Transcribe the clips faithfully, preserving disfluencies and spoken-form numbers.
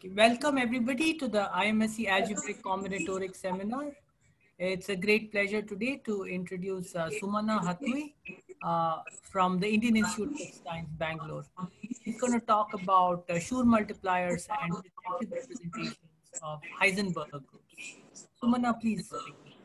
Welcome everybody to the I M S C Algebraic Combinatoric Seminar. It's a great pleasure today to introduce uh, Sumana Hatui uh, from the Indian Institute of Science, Bangalore. She's going to talk about uh, Schur multipliers and descriptive representations of Heisenberg groups. Sumana, please begin.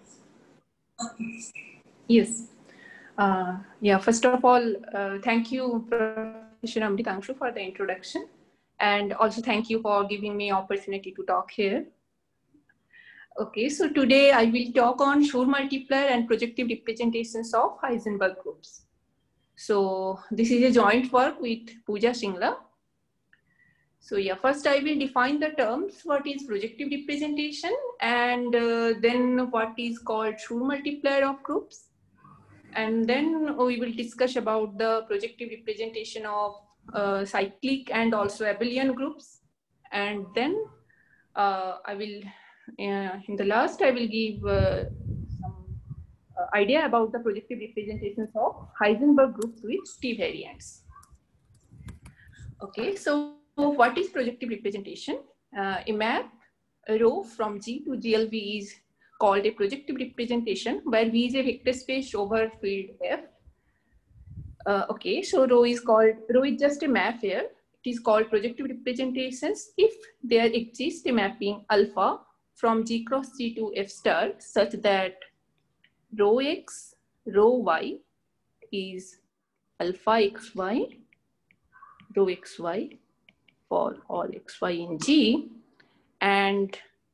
Yes. Uh, yeah, first of all, uh, thank you, Professor Amritangshu, for the introduction. And also thank you for giving me opportunity to talk here. Okay, so today I will talk on Schur multiplier and projective representations of Heisenberg groups. So this is a joint work with Pooja Singla. So yeah, first I will define the terms, what is projective representation, and uh, then what is called Schur multiplier of groups. And then we will discuss about the projective representation of uh, cyclic and also abelian groups. And then uh, I will, uh, in the last, I will give uh, some uh, idea about the projective representations of Heisenberg groups with T variants. Okay, so what is projective representation? Uh, a map, a rho from G to G L V is called a projective representation where V is a vector space over field F. Uh, okay, so rho is called, rho is just a map here. It is called projective representations if there exists a mapping alpha from G cross G to F star such that rho X, rho Y is alpha X Y, rho X Y for all X Y in G, and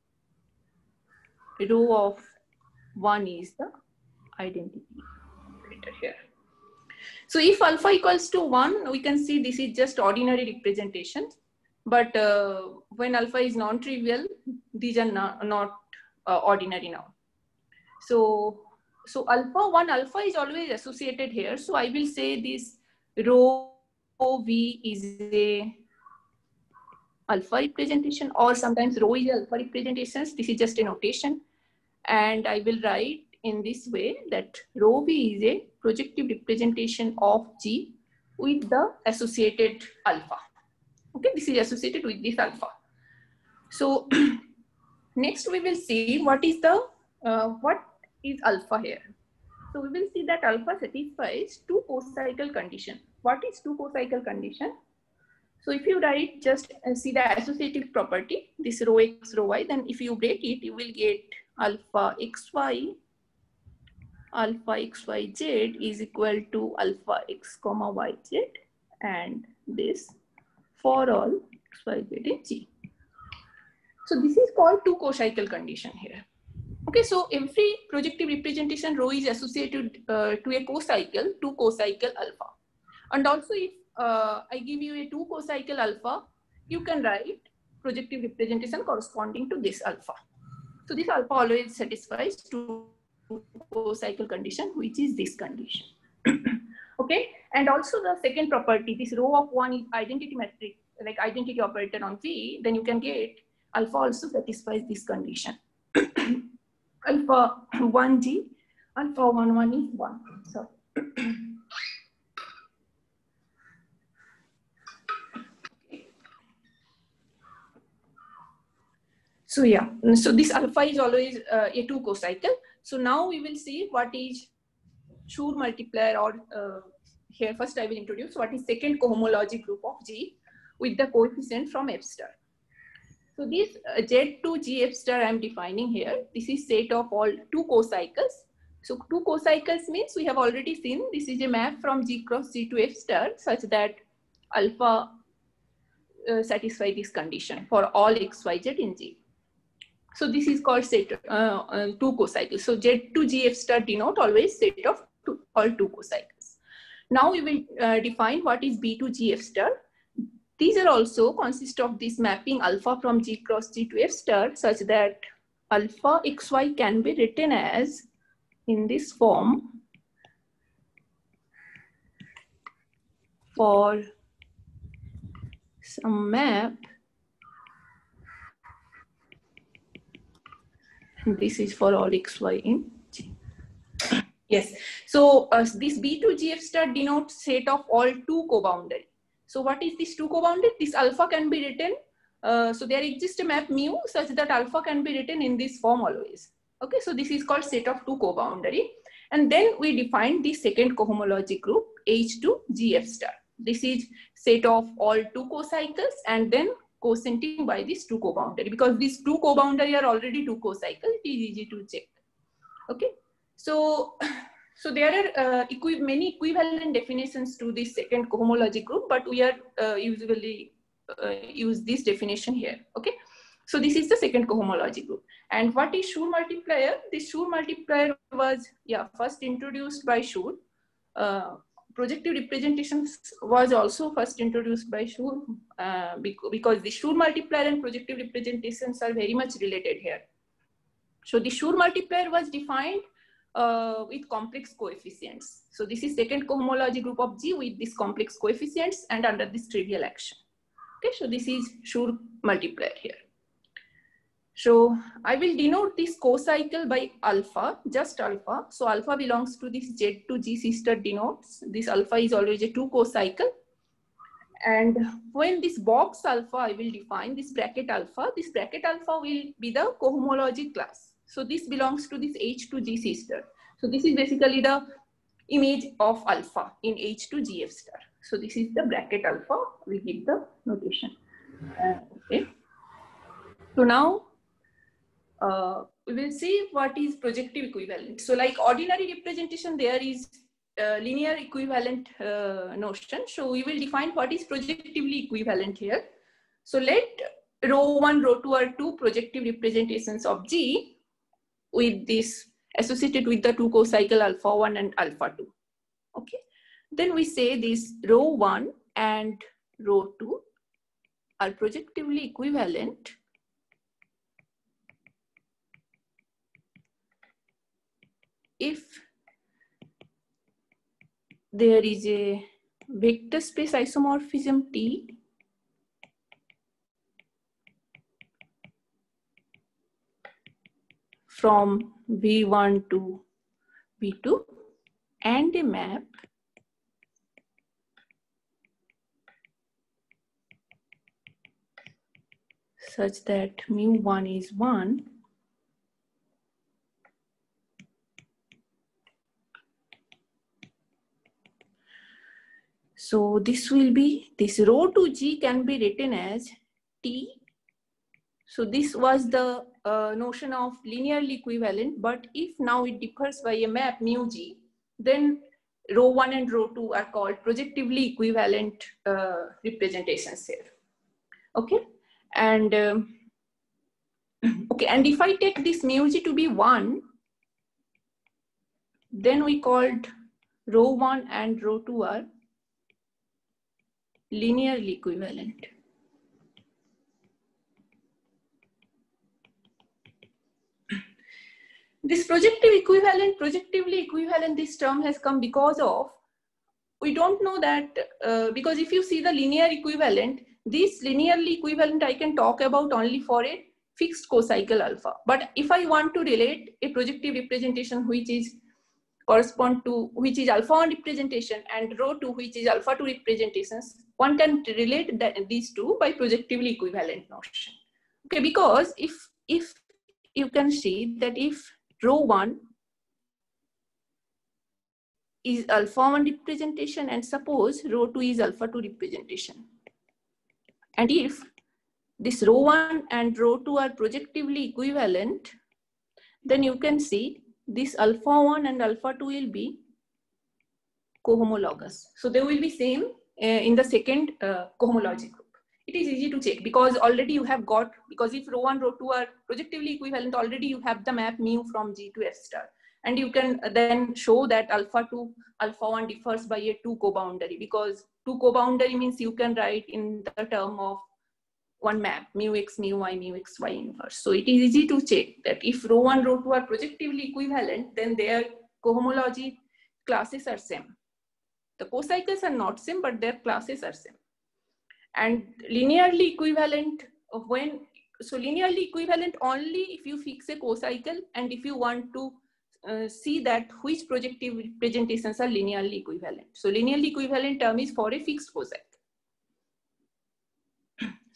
rho of one is the identity operator here. So if alpha equals to one, we can see this is just ordinary representation. But uh, when alpha is non-trivial, these are not, not uh, ordinary now. So, so alpha, one alpha is always associated here. So I will say this rho V is a alpha representation, or sometimes rho is alpha representations. This is just a notation. And I will write in this way that rho V is a projective representation of G with the associated alpha. Okay, this is associated with this alpha. So next we will see what is the, uh, what is alpha here. So we will see that alpha satisfies two co-cycle condition. What is two co-cycle condition? So if you write just uh, see the associative property, this rho X, rho Y, then if you break it, you will get alpha X Y, alpha X Y Z is equal to alpha X comma Y Z, and this for all X Y Z in G. So this is called two co-cycle condition here. Okay, so every projective representation rho is associated uh, to a co-cycle, two co-cycle alpha. And also if uh, I give you a two co-cycle alpha, you can write projective representation corresponding to this alpha. So this alpha always satisfies two co-cycle condition, which is this condition. Okay, and also the second property, this rho of one is identity matrix, like identity operator on V, then you can get alpha also satisfies this condition. Alpha one G, alpha one one is one. So. So yeah, so this alpha is always uh, a two co-cycle. So now we will see what is Schur multiplier, or uh, here first I will introduce what is second cohomology group of G with the coefficient from F star. So this uh, Z to G F star I am defining here. This is set of all two co-cycles. So two co-cycles means we have already seen this is a map from G cross G to F star such that alpha uh, satisfy this condition for all X Y Z in G. So this is called set uh, uh, two co-cycles. So Z to G F star denote always set of two, all two co-cycles. Now we will uh, define what is B to G F star. These are also consist of this mapping alpha from G cross G to F star such that alpha X Y can be written as in this form for some map. This is for all X Y in G. Yes. So uh, this B to G F star denotes set of all two co-boundary. So what is this two co-bounded? This alpha can be written uh, so there exists a map mu such that alpha can be written in this form always. Okay, so this is called set of two co-boundary. And then we define the second cohomology group H two G F star. This is set of all two co-cycles and then co-scenting by these two co-boundary, because these two co-boundary are already two co-cycles. It is easy to check. Okay, so so there are uh, equi many equivalent definitions to this second cohomology group, but we are uh, usually uh, use this definition here. Okay, so this is the second cohomology group. And what is Schur multiplier? This Schur multiplier was yeah first introduced by Schur. Uh, projective representations was also first introduced by Schur uh, because the Schur multiplier and projective representations are very much related here. So the Schur multiplier was defined uh, with complex coefficients. So this is second cohomology group of G with these complex coefficients and under this trivial action. Okay, so this is Schur multiplier here. So I will denote this co-cycle by alpha, just alpha. So alpha belongs to this Z to G sister denotes. This alpha is always a two co-cycle. And when this box alpha, I will define this bracket alpha. This bracket alpha will be the cohomology class. So this belongs to this H to G sister. So this is basically the image of alpha in H to G F star. So this is the bracket alpha. We give the notation. Uh, okay. So now, Uh, we will see what is projective equivalent. So like ordinary representation, there is uh, linear equivalent uh, notion. So we will define what is projectively equivalent here. So let rho one, rho two are two projective representations of G with this associated with the two co-cycle alpha one and alpha two. Okay. Then we say this rho one and rho two are projectively equivalent if there is a vector space isomorphism T from V one to V two and a map such that mu one is one. So this will be, this rho to G can be written as T. So this was the uh, notion of linearly equivalent, but if now it differs by a map mu G, then rho one and rho two are called projectively equivalent uh, representations here. Okay, and um, okay, and if I take this mu G to be one, then we called rho one and rho two are linearly equivalent. This projective equivalent, projectively equivalent, this term has come because of, we don't know that, uh, because if you see the linear equivalent, this linearly equivalent I can talk about only for a fixed co-cycle alpha. But if I want to relate a projective representation which is correspond to, which is alpha one representation and rho two which is alpha two representations, one can relate that, these two by projectively equivalent notion. Okay, because if, if you can see that if rho one is alpha one representation and suppose rho two is alpha two representation, and if this rho one and rho two are projectively equivalent, then you can see this alpha one and alpha two will be cohomologous. So they will be same uh, in the second uh, cohomology group. It is easy to check because already you have got, because if rho one, rho two are projectively equivalent, already you have the map mu from G to F star. And you can then show that alpha two, alpha one differs by a two co-boundary, because two co-boundary means you can write in the term of one map, mu x, mu y, mu x, y inverse. So it is easy to check that if rho one, rho two are projectively equivalent, then their cohomology classes are same. The co-cycles are not same, but their classes are same. And linearly equivalent of when, so linearly equivalent only if you fix a co-cycle and if you want to uh, see that which projective representations are linearly equivalent. So linearly equivalent term is for a fixed co-cycle.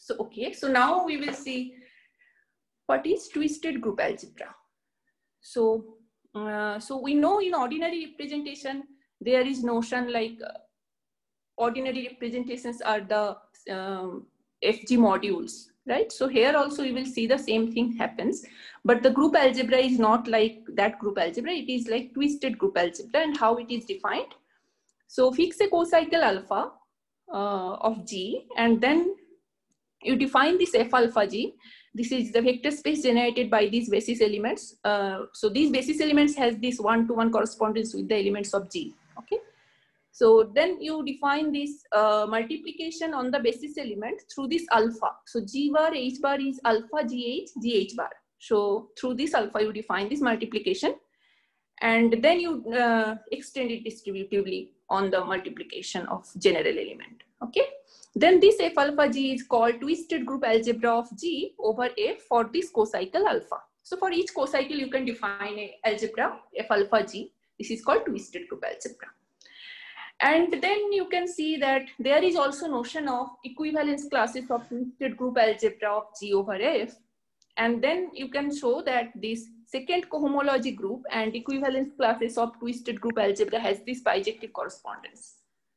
So, okay, so now we will see what is twisted group algebra. So, uh, so we know in ordinary representation, there is notion like uh, ordinary representations are the um, F G modules, right? So here also you will see the same thing happens, but the group algebra is not like that group algebra. It is like twisted group algebra. And how it is defined? So fix a cocycle alpha uh, of G, and then you define this F alpha G. This is the vector space generated by these basis elements. Uh, so these basis elements has this one-to-one correspondence with the elements of G, okay? So then you define this uh, multiplication on the basis element through this alpha. So G bar, H bar is alpha G H, G H bar. So through this alpha, you define this multiplication, and then you uh, extend it distributively on the multiplication of general element, okay? Then this F alpha G is called twisted group algebra of G over F for this cocycle alpha. So for each cocycle, you can define a algebra F alpha G. This is called twisted group algebra. And then you can see that there is also notion of equivalence classes of twisted group algebra of G over F. And then you can show that this second cohomology group and equivalence classes of twisted group algebra has this bijective correspondence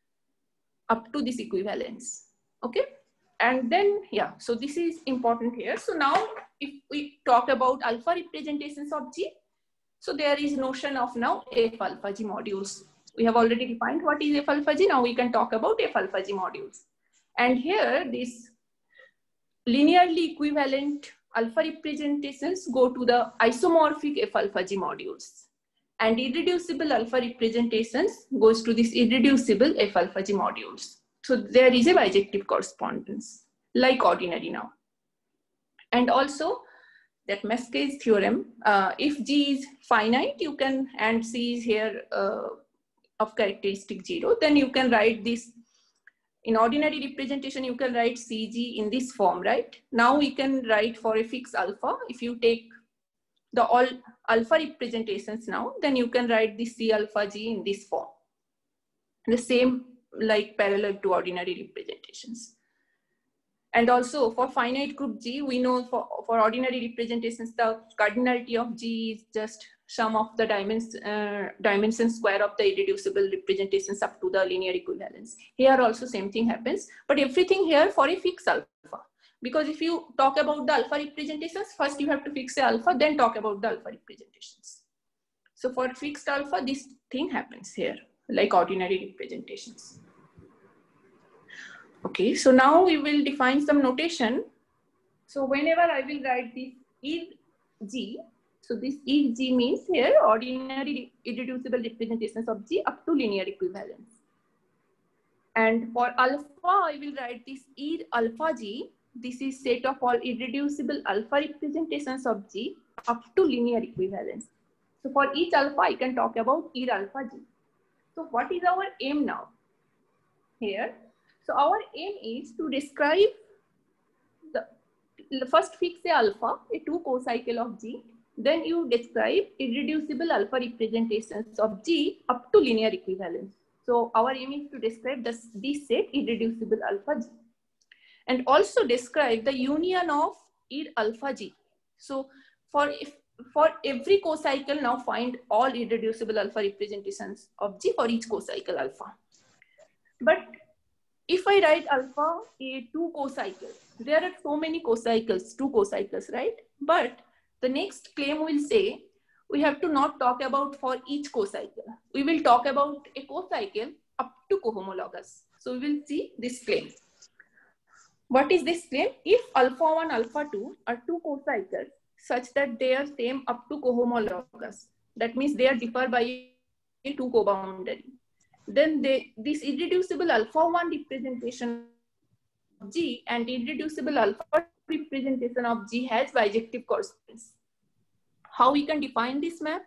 up to this equivalence, okay? And then, yeah, so this is important here. So now if we talk about alpha representations of G, so there is notion of now F alpha G modules. We have already defined what is F alpha G. Now we can talk about F alpha G modules. And here this linearly equivalent alpha representations go to the isomorphic F alpha G modules. And irreducible alpha representations goes to this irreducible F alpha G modules. So there is a bijective correspondence, like ordinary now. And also that Masque's theorem, uh, if G is finite, you can, and C is here uh, of characteristic zero, then you can write this, in ordinary representation, you can write C G in this form, right? Now we can write for a fixed alpha. If you take the all alpha representations now, then you can write the C alpha G in this form. The same like parallel to ordinary representations. And also for finite group G, we know for, for ordinary representations, the cardinality of G is just sum of the dimensions, uh, dimension square of the irreducible representations up to the linear equivalence. Here also same thing happens, but everything here for a fixed alpha. Because if you talk about the alpha representations, first you have to fix the alpha, then talk about the alpha representations. So for fixed alpha, this thing happens here, like ordinary representations. Okay, so now we will define some notation. So whenever I will write this E G, so this E G means here ordinary irreducible representations of G up to linear equivalence. And for alpha, I will write this E alpha G. This is set of all irreducible alpha representations of G up to linear equivalence. So for each alpha, I can talk about E alpha G. So what is our aim now here? So our aim is to describe the, the first fix a alpha, a two cocycle of G. Then you describe irreducible alpha representations of G up to linear equivalence. So our aim is to describe this, this set irreducible alpha G. And also describe the union of E alpha G. So for if for every cocycle, now find all irreducible alpha representations of G for each cocycle alpha. But if I write alpha a two cocycle, there are so many cocycles, two cocycles, right? But the next claim will say we have to not talk about for each cocycle. We will talk about a cocycle up to cohomologous. So we will see this claim. What is this claim? If alpha one, alpha two are two cocycles such that they are same up to cohomologous, that means they are differ by a two coboundary, then they, this irreducible alpha one representation of G and irreducible alpha representation of G has bijective correspondence. How we can define this map?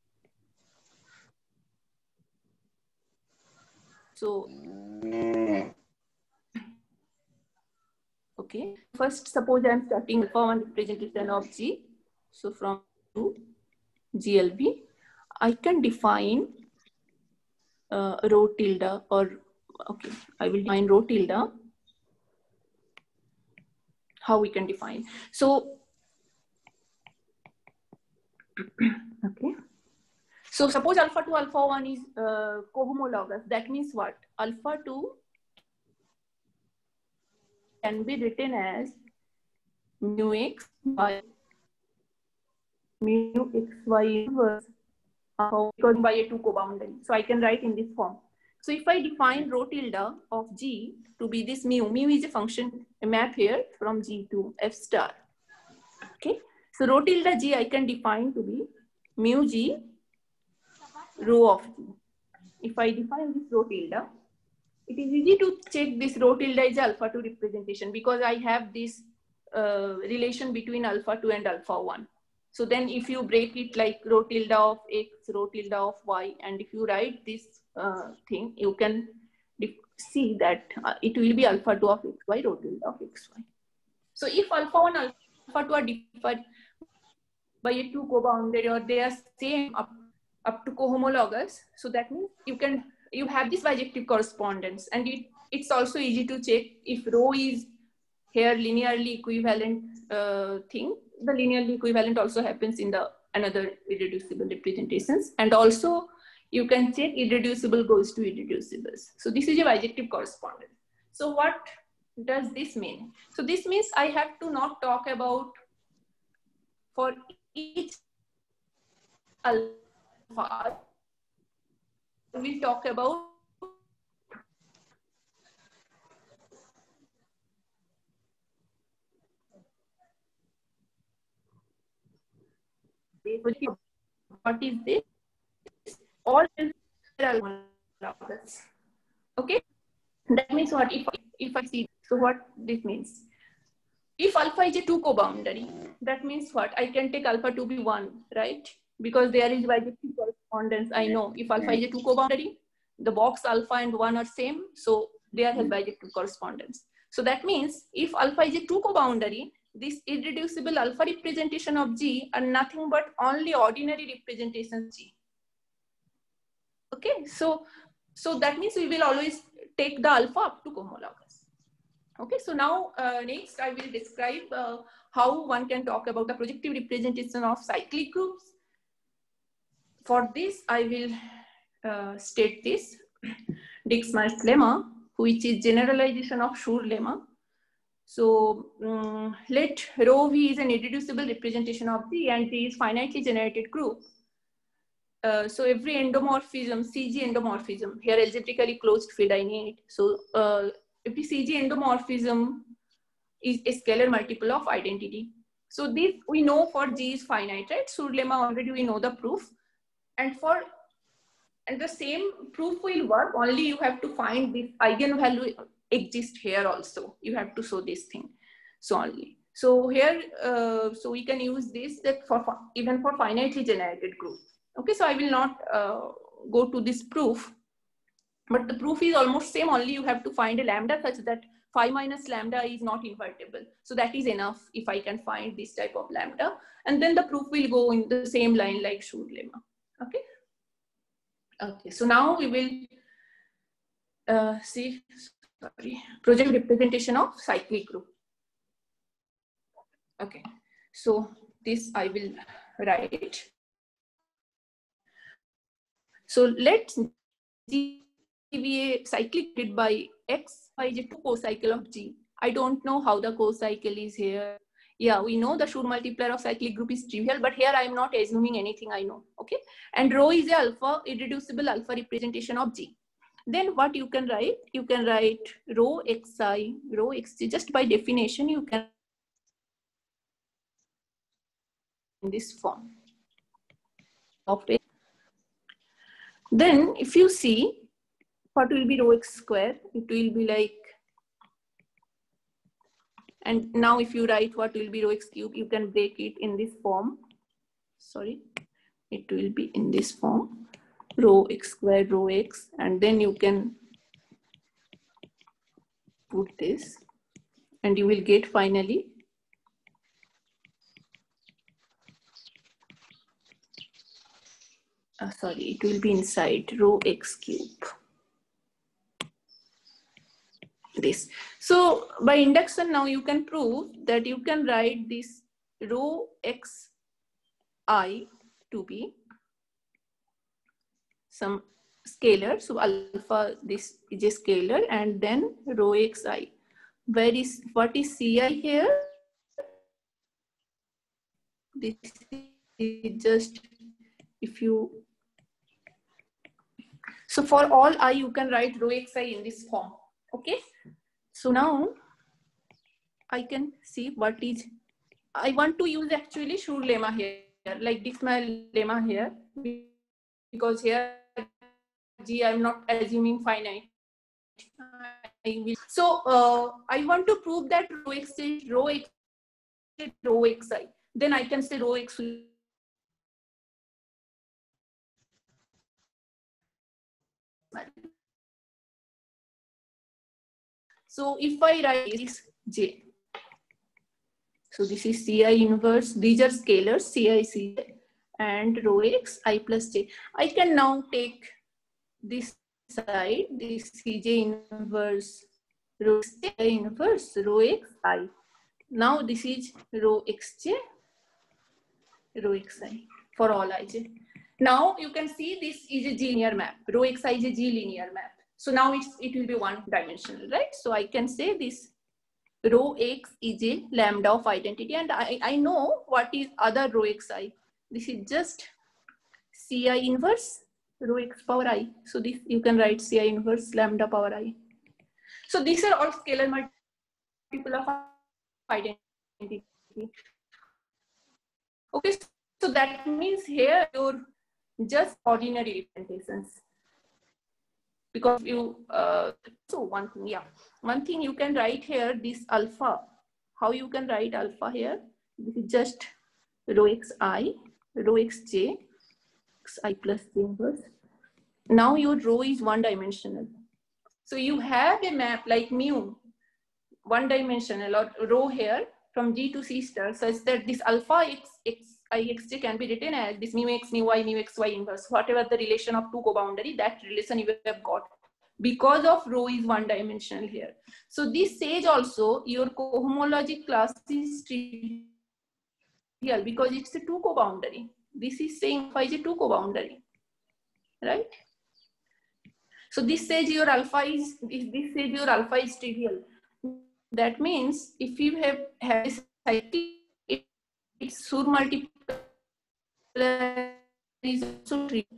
So, okay, first suppose I am starting alpha one representation of G. So from G L B, I can define uh, rho tilde or, okay, I will define rho tilde how we can define. So, okay. So suppose alpha two, alpha one is uh, cohomologous. That means what? Alpha two can be written as mu x by mu xy inverse because by a two co-boundary. So I can write in this form. So if I define rho tilde of G to be this mu, mu is a function, a map here from G to F star. Okay. So rho tilde G I can define to be mu G rho of G. If I define this rho tilde, it is easy to check this rho tilde is alpha two representation because I have this uh, relation between alpha two and alpha one. So then if you break it like rho tilde of x, rho tilde of y, and if you write this uh, thing, you can see that uh, it will be alpha two of xy, rho tilde of xy. So if alpha one, alpha two are different by a two co-boundary or they are same up, up to cohomologous, so that means you can you have this bijective correspondence, and it, it's also easy to check if rho is here linearly equivalent uh, thing. The linearly equivalent also happens in the another irreducible representations, and also you can check irreducible goes to irreducibles. So this is a bijective correspondence. So what does this mean? So this means I have to not talk about for each alpha, we'll talk about what is this? All okay. That means what if if I see, so what this means? If alpha is a two co-boundary, that means what? I can take alpha to be one, right? Because there is bijective correspondence. I know if alpha is a two co-boundary, the box alpha and one are same, so there has bijective correspondence. So that means if alpha is a two co-boundary, this irreducible alpha representation of G are nothing but only ordinary representation G. Okay, so so that means we will always take the alpha up to cohomologous. Okay, so now uh, next I will describe uh, how one can talk about the projective representation of cyclic groups. For this, I will uh, state this Dixmann's lemma, which is generalization of Schur lemma. So um, let rho V is an irreducible representation of G, and G is finitely generated group. Uh, so every endomorphism, C G endomorphism, here algebraically closed field I need. So uh, every C G endomorphism is a scalar multiple of identity. So this we know for G is finite, right? Schur lemma already we know the proof. And for and the same proof will work, only you have to find this eigenvalue exist here also. You have to show this thing. So only. So here, uh, so we can use this that for even for finitely generated group. Okay, so I will not uh, go to this proof, but the proof is almost same, only you have to find a lambda such that phi minus lambda is not invertible. So that is enough if I can find this type of lambda, and then the proof will go in the same line like Schur lemma. Okay. Okay, so now we will uh, see, sorry, project representation of cyclic group. Okay, so this I will write. So let G be a cyclic by X by J two co-cycle of G. I don't know how the co-cycle is here. Yeah, we know the Schur multiplier of cyclic group is trivial, but here I am not assuming anything I know, okay? And rho is a alpha, irreducible alpha representation of G. Then what you can write? You can write rho xi, rho xg, just by definition, you can in this form of it. Then if you see, what will be rho x square? It will be like, and now if you write what will be rho x cube, you can break it in this form. Sorry, it will be in this form, rho x square, rho x, and then you can put this, and you will get finally uh, sorry, it will be inside rho x cube. this. So by induction now you can prove that you can write this rho xi to be some scalar. So alpha, this is a scalar, and then rho xi. Where is, what is Ci here? This is just, if you, so for all I you can write rho xi in this form. Okay. So now I can see what is, I want to use actually Schur lemma here, like this my lemma here, because here G I'm not assuming finite. I will, so uh, I want to prove that rho x is rho x rho xi. Then I can say rho x. So if I write this J, so this is Ci inverse, these are scalars, Ci, Ci, and rho x I plus j. I can now take this side, this Cj inverse, rho xj inverse, rho x I. Now this is rho xj, rho xi for all ij. Now you can see this is a G linear map. Rho xi is a G linear map. So now it's, it will be one dimensional, right? So I can say this rho x is a lambda of identity, and I, I know what is other rho xi. This is just Ci inverse rho x power I. So this you can write Ci inverse lambda power I. So these are all scalar multiple of identity. Okay, so that means here you're just ordinary representations. Because you, uh, so one thing, yeah, one thing you can write here, this alpha, how you can write alpha here, this is just rho xi, rho xj, xi plus j inverse. Now your rho is one dimensional. So you have a map like mu, one dimensional, or rho here from G to C star, such that this alpha x, x I xj can be written as this mu x, mu y, mu xy inverse, whatever the relation of two co-boundary, that relation you have got, because of rho is one dimensional here. So this says also your cohomology class is trivial because it's a two co-boundary. This is saying phi is a two co-boundary, right? So this says your alpha is, if this says your alpha is trivial. That means if you have, have a cycle, it, it's Schur multiple is also trivial.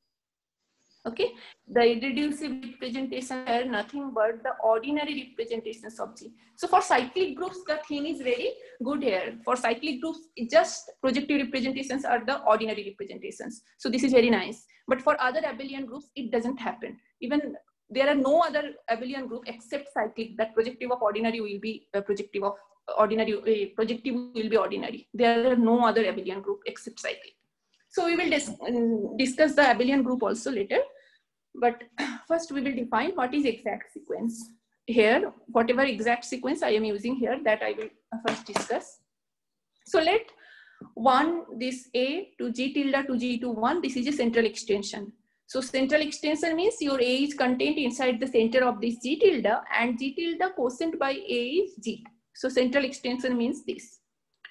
Okay, the irreducible representation are nothing but the ordinary representations of G. So for cyclic groups, the thing is very good here. For cyclic groups, just projective representations are the ordinary representations. So this is very nice. But for other abelian groups, it doesn't happen. Even there are no other abelian group except cyclic that projective of ordinary will be uh, projective of ordinary, uh, projective will be ordinary. There are no other abelian group except cyclic. So we will dis um, discuss the abelian group also later. But first we will define what is exact sequence. Here, whatever exact sequence I am using here, that I will first discuss. So let one, this A to G tilde to G to one, this is a central extension. So central extension means your A is contained inside the center of this G tilde, and G tilde quotient by A is G. So central extension means this.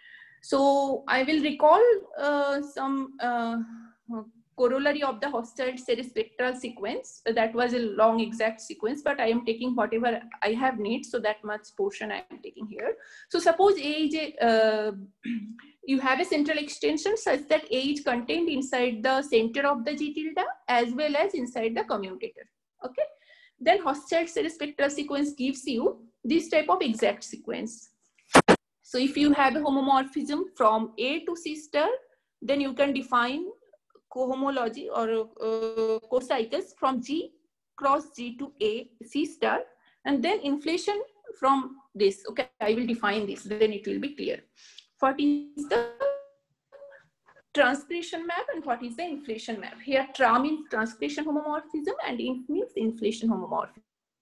So I will recall uh, some uh, corollary of the Hochschild spectral sequence. That was a long exact sequence, but I am taking whatever I have need, so that much portion I am taking here. So suppose A is a, uh, you have a central extension such that A is contained inside the center of the G tilde as well as inside the commutator. Okay, then Hochschild spectral sequence gives you this type of exact sequence. So if you have a homomorphism from A to C star, then you can define cohomology or uh, cocycles from G cross G to A C star, and then inflation from this. Okay, I will define this, then it will be clear. What is the transgression map and what is the inflation map? Here tra means transgression homomorphism and inf means inflation homomorphism.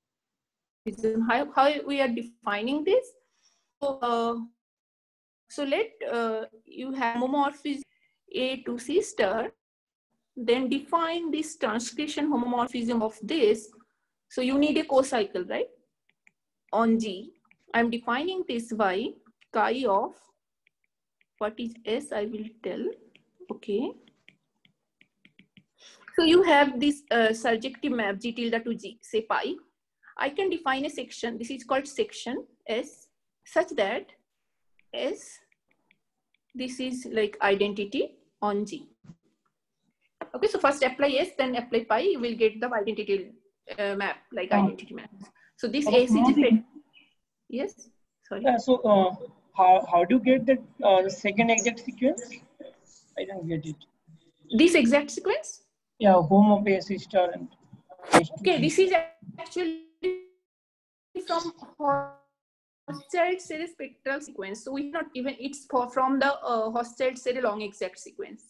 How, how we are defining this? So, uh, so let uh, you have homomorphism A to C star, then define this transgression homomorphism of this. So you need a cocycle, right? on G, I'm defining this by chi of, what is S, I will tell. Okay. So you have this uh, surjective map G tilde to G, say pi. I can define a section, this is called section S, such that S, this is like identity on G. Okay, so first apply S, then apply pi, you will get the identity uh, map, like oh. identity map. So this okay, S is a, yes, sorry. Yeah, so uh, how, how do you get the uh, second exact sequence? I don't get it. This exact sequence? Yeah, home of A C star and H two. Okay, this is actually from Hochschild series spectral sequence. So we not even, it's for, from the uh, Hochschild series long exact sequence.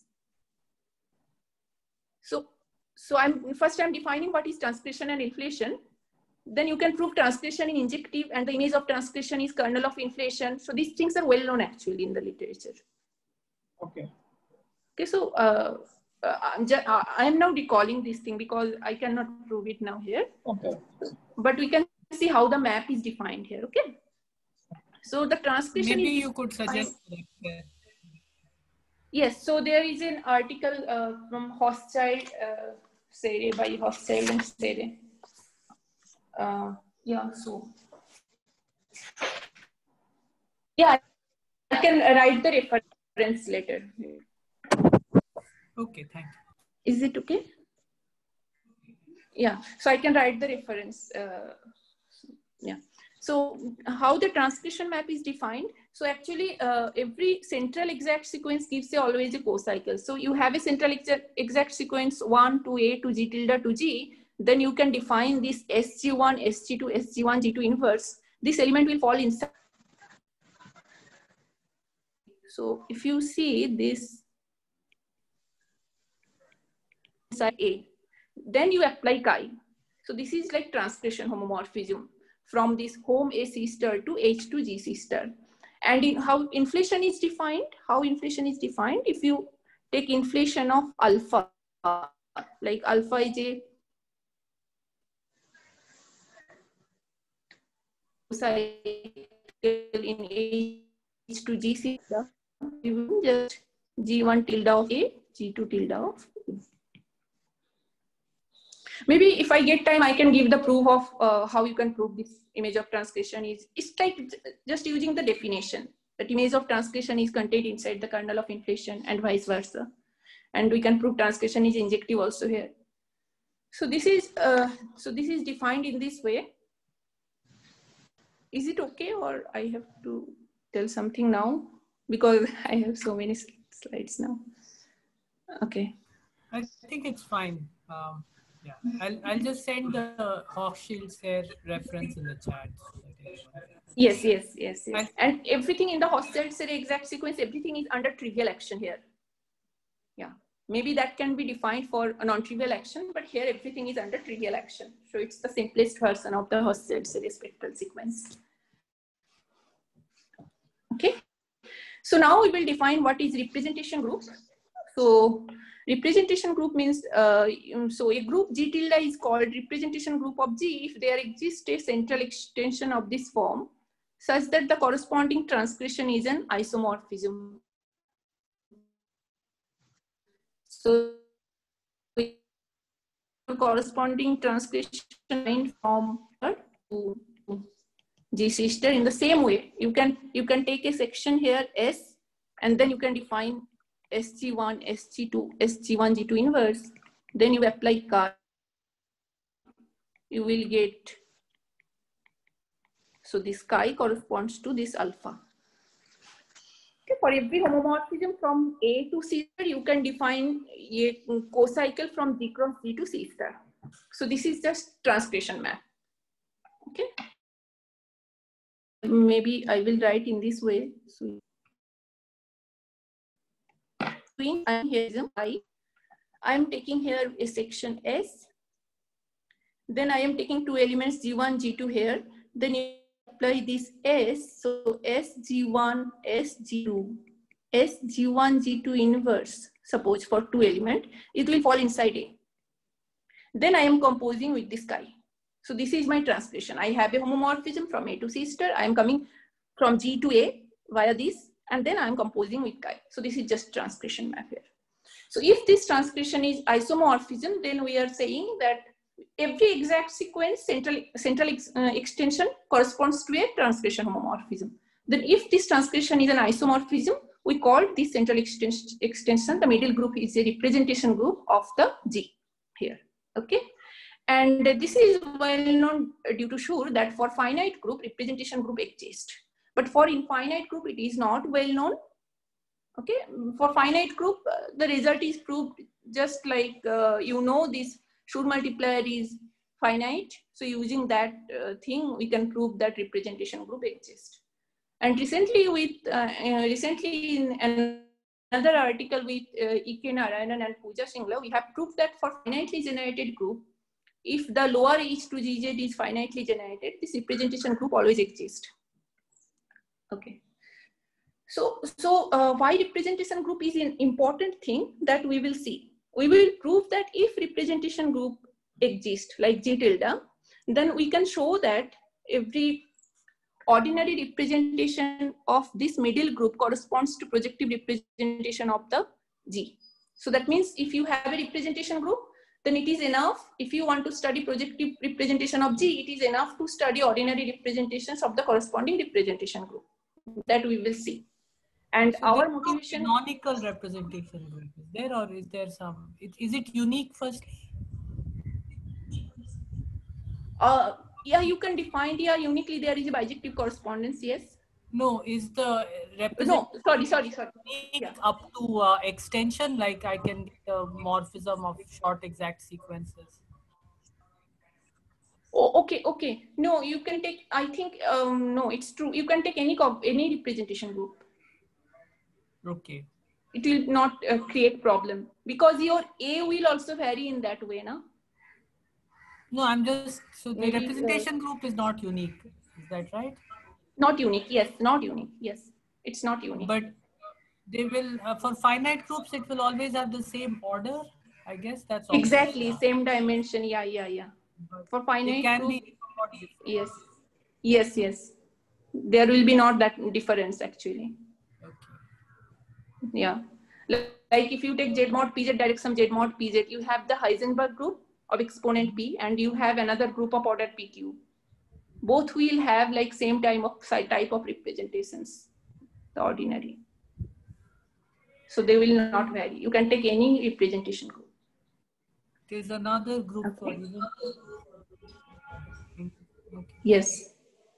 So, so I'm first I'm defining what is transcription and inflation. Then you can prove transcription in injective, and the image of transcription is kernel of inflation. So these things are well known actually in the literature. Okay. Okay, so uh, uh, I'm just, uh, I'm now recalling this thing because I cannot prove it now here. Okay. But we can see how the map is defined here. Okay. So the transcription. Maybe is you could suggest. That. Yes. So there is an article uh, from Hochschild uh, series by Hochschild and series. Uh, yeah. So. Yeah, I can write the reference later. Okay, thank you. Is it okay? Yeah, so I can write the reference. Uh, yeah. So how the transcription map is defined. So actually uh, every central exact sequence gives you always a co-cycle. So you have a central exact, exact sequence one to A to G tilde to G. Then you can define this S G one, S G two, S G one, G two inverse. This element will fall inside. So if you see this inside A, then you apply chi. So this is like transcription homomorphism from this home A C star to H two G C star. And in how inflation is defined, how inflation is defined, if you take inflation of alpha, like alpha is a cycle in H two G C star, you will just G one tilde of A, G two tilde of A. Maybe if I get time, I can give the proof of uh, how you can prove this image of transcription is, it's like just using the definition that image of transcription is contained inside the kernel of inflation and vice versa. And we can prove transcription is injective also here. So this is, uh, so this is defined in this way. Is it okay, or I have to tell something now? Because I have so many slides now. Okay. I think it's fine. Um, Yeah, I'll, I'll just send the Hochschild reference in the chat. Yes, yes, yes, yes. And everything in the Hochschild exact sequence, everything is under trivial action here. Yeah, maybe that can be defined for a non-trivial action, but here everything is under trivial action. So it's the simplest version of the Hochschild spectral sequence. Okay. So now we will define what is representation group. So representation group means, uh, so a group G tilde is called representation group of G if there exists a central extension of this form such that the corresponding transcription is an isomorphism. So corresponding transcription from to G sister in the same way. You can, you can take a section here S and then you can define S G one, S G two, S G one, G two inverse, then you apply chi, you will get, so this chi corresponds to this alpha. Okay, for every homomorphism from A to C star, you can define a co-cycle from G cross G to C star. So this is just transcription map. Okay. Maybe I will write in this way. So I'm here, I am taking here a section S. Then I am taking two elements G one, G two here. Then you apply this S. So S G one, S G two, S G one, G two inverse. Suppose for two element, it will fall inside A. Then I am composing with this chi. So this is my transcription. I have a homomorphism from A to C star. I am coming from G to A via this, and then I am composing with chi. So this is just transcription map here. So if this transcription is isomorphism, then we are saying that every exact sequence central, central ex, uh, extension corresponds to a transcription homomorphism. Then if this transcription is an isomorphism, we call this central extension, extension, the middle group is a representation group of the G here, okay? And this is well known due to Schur that for finite group, representation group exists. But for infinite group, it is not well known. Okay, for finite group, uh, the result is proved just like, uh, you know, this Schur multiplier is finite. So using that uh, thing, we can prove that representation group exists. And recently with, uh, uh, recently in another article with uh, E K Narayanan and Pooja Singla, we have proved that for finitely generated group, if the lower H to G Z is finitely generated, this representation group always exists. Okay. So, so uh, why representation group is an important thing that we will see. We will prove that if representation group exists like G tilde, then we can show that every ordinary representation of this middle group corresponds to projective representation of the G. So that means if you have a representation group, then it is enough. If you want to study projective representation of G, it is enough to study ordinary representations of the corresponding representation group. That we will see. And so our motivation. Canonical representation group is there, or is there some? It, is it unique firstly? Uh, yeah, you can define. Yeah, uniquely there is a bijective correspondence. Yes. No, is the representation? No, sorry, sorry, sorry. Yeah. Up to uh, extension, like I can get a morphism of short exact sequences. Oh, okay, okay. No, you can take. I think um, no, it's true. You can take any any representation group. Okay. It will not uh, create problem because your A will also vary in that way, na? No, I'm just, so the Maybe representation group is not unique. Is that right? Not unique. Yes, not unique. Yes, it's not unique. But they will, uh, for finite groups, it will always have the same order. I guess that's also exactly yeah. Same dimension. Yeah, yeah, yeah. But for finite it can group, be somewhat different. Yes, yes, yes. There will be not that difference actually. Yeah, like if you take Z mod P Z direct sum Z mod P Z, you have the Heisenberg group of exponent P and you have another group of order P Q. Both will have like same type of type of representations, the ordinary. So they will not vary. You can take any representation group. There's another group Okay. for even. Okay. Yes.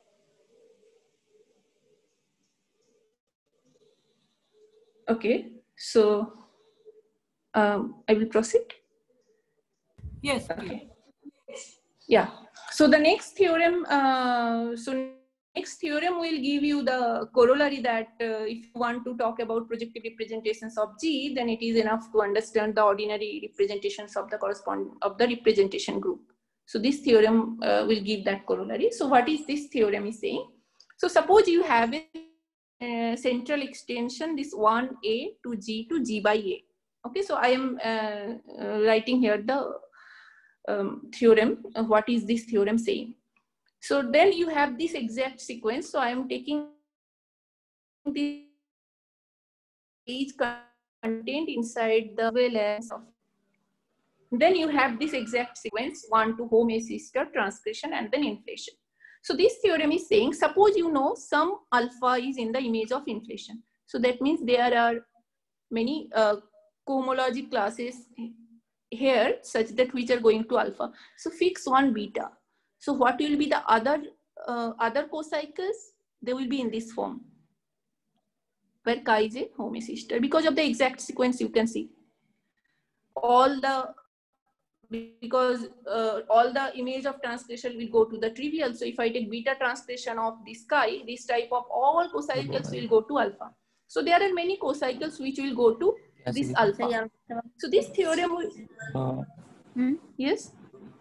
Okay, so um, I will proceed. Yes. Okay. Yeah. So the next theorem, uh, so next theorem will give you the corollary that uh, if you want to talk about projective representations of G, then it is enough to understand the ordinary representations of the correspond of the representation group. So this theorem uh, will give that corollary. So what is this theorem is saying? So suppose you have a uh, central extension, this one A to G to G by A. Okay, so I am uh, uh, writing here the um, theorem. Uh, what is this theorem saying? So then you have this exact sequence. So I am taking the is contained inside the valence of. Then you have this exact sequence, one to home A sister, transcription, and then inflation. So this theorem is saying, suppose you know some alpha is in the image of inflation. So that means there are many uh, cohomology classes here such that which are going to alpha. So fix one beta. So what will be the other uh, other cocycles? They will be in this form, where chi is a home sister. Because of the exact sequence, you can see all the because uh, all the image of transcription will go to the trivial. So if I take beta transcription of this chi, this type of all cocycles will go to alpha. So there are many cocycles which will go to this alpha. So this theorem will. Uh, Hmm? Yes.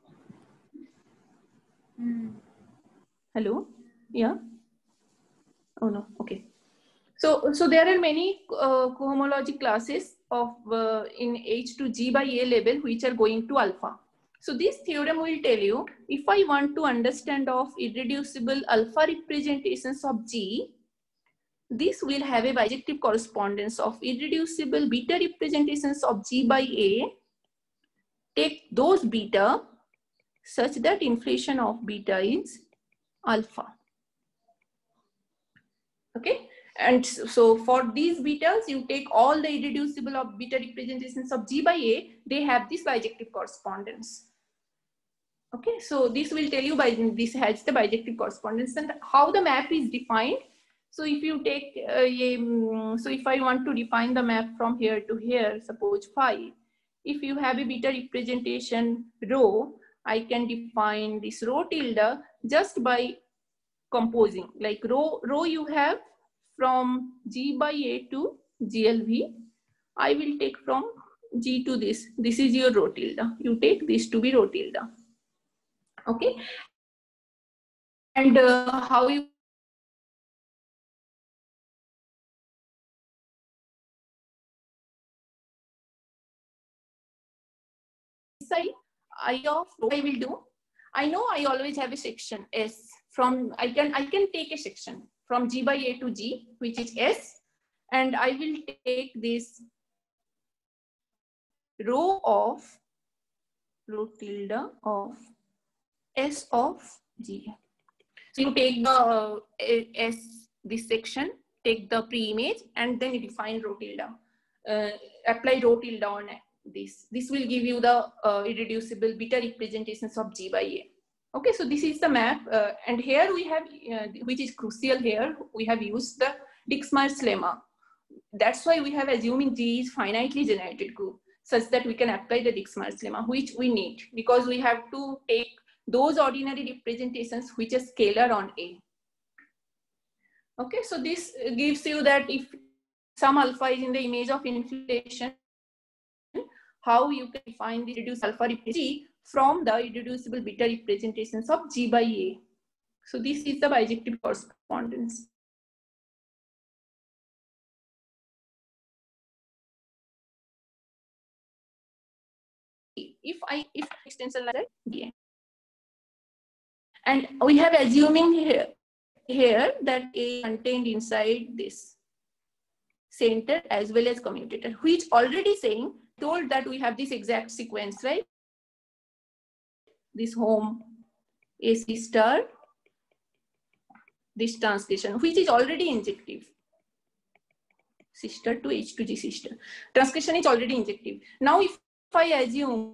Hmm. Hello. Yeah. Oh no. Okay. So so there are many uh, cohomology classes of uh, in H to G by A level which are going to alpha. So this theorem will tell you, if I want to understand of irreducible alpha representations of G, this will have a bijective correspondence of irreducible beta representations of G by A. Take those beta such that inflation of beta is alpha. Okay, and so for these betas, you take all the irreducible of beta representations of G by A, they have this bijective correspondence. Okay, so this will tell you by this has the bijective correspondence and how the map is defined. So if you take, uh, a, so if I want to define the map from here to here, suppose phi, if you have a beta representation rho, I can define this rho tilde just by composing, like rho, rho you have from G by A to G L V. I will take from G to this. This is your rho tilde. You take this to be rho tilde. Okay, and uh, how you decide I of I will do. I know I always have a section S from I can I can take a section from G by A to G, which is S, and I will take this row of rho tilde of S of G. So you take the uh, S, this section, take the pre-image, and then you define rho tilde. Uh, apply rho tilde on this. This will give you the uh, irreducible beta representations of G by A. Okay, so this is the map, uh, and here we have, uh, which is crucial here, we have used the Dixmeyer's lemma. That's why we have assuming G is finitely generated group, such that we can apply the Dixmeyer's lemma, which we need, because we have to take those ordinary representations which are scalar on A. Okay, so this gives you that if some alpha is in the image of inflation, how you can find the reduced alpha representation from the irreducible beta representations of G by A. So this is the bijective correspondence. If I if extensor like that, yeah. And we have assuming here here that A contained inside this center as well as commutator, which already saying told that we have this exact sequence, right? This home A C star, this transcription, which is already injective. Sister to H to G sister. Transcription is already injective. Now if I assume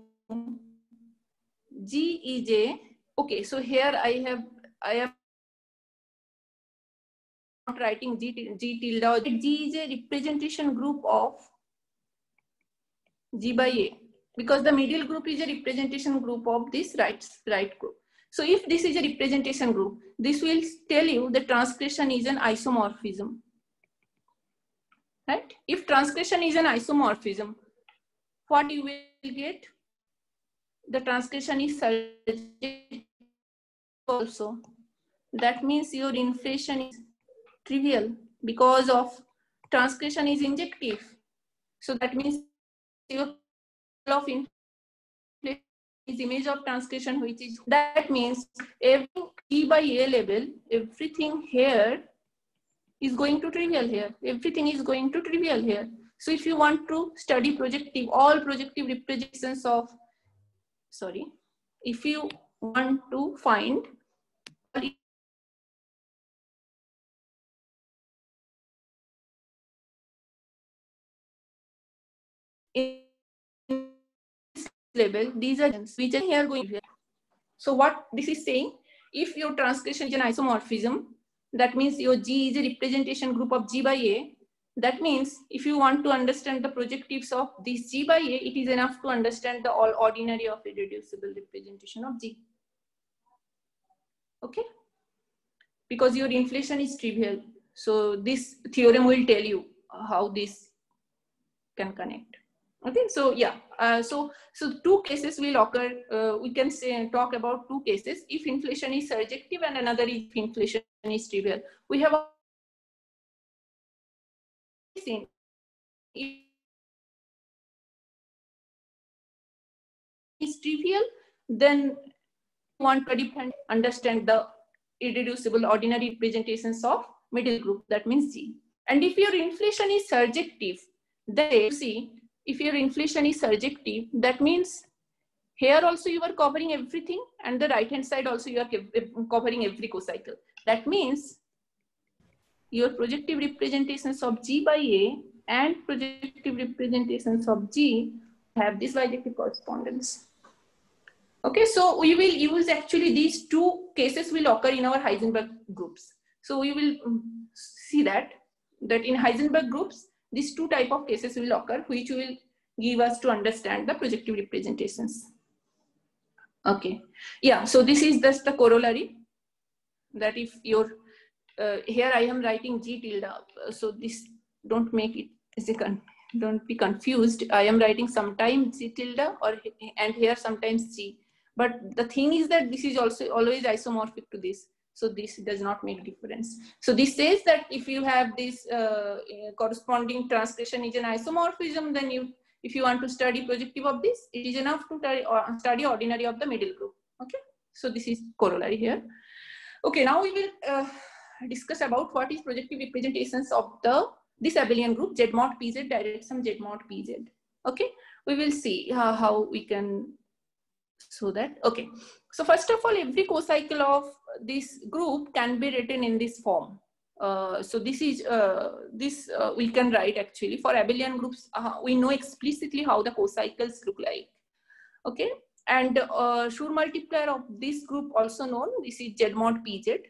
G is a, okay, so here I have, I am not writing G, G tilde. G is a representation group of G by A, because the middle group is a representation group of this right, right group. So if this is a representation group, this will tell you the transcription is an isomorphism. Right? If transcription is an isomorphism, what you will get? The transcription is surjective also. That means your inflation is trivial because of transcription is injective. So that means your of inflation is image of transcription, which is, that means every G by A level, everything here is going to trivial here. Everything is going to trivial here. So if you want to study projective, all projective representations of, sorry, if you want to find in this level, these are which are here going here. So what this is saying, if your transcription is an isomorphism, that means your G is a representation group of G by A. That means if you want to understand the projectives of this G by A, it is enough to understand the all ordinary of irreducible representation of G. Okay? Because your inflation is trivial. So this theorem will tell you how this can connect. Okay, so yeah, uh, so so two cases will occur. Uh, we can say talk about two cases. If inflation is surjective and another if inflation is trivial. We have seen if is trivial, then want to understand the irreducible ordinary representations of middle group, that means G. And if your inflation is surjective, then you see, if your inflation is surjective, that means here also you are covering everything, and the right hand side also you are covering every cocycle. That means your projective representations of G by A and projective representations of G have this bijective correspondence. Okay, so we will use actually these two cases will occur in our Heisenberg groups. So we will see that, that in Heisenberg groups, these two type of cases will occur, which will give us to understand the projective representations. Okay, yeah, so this is just the corollary, that if your, uh, here I am writing G tilde, so this, don't make it, as a con don't be confused. I am writing sometimes G tilde or, and here sometimes G. But the thing is that this is also always isomorphic to this. So this does not make difference. So this says that if you have this uh, corresponding transgression is an isomorphism, then you, if you want to study projective of this, it is enough to study ordinary of the middle group. Okay. So this is corollary here. Okay. Now we will uh, discuss about what is projective representations of the this abelian group Z mod P Z direct sum Z mod P Z. Okay. We will see uh, how we can. So that, okay. So first of all, every cocycle of this group can be written in this form. Uh, so this is, uh, this uh, we can write actually for abelian groups. Uh, we know explicitly how the cocycles look like. Okay. And uh, Schur multiplier of this group also known, this is Z mod P Z.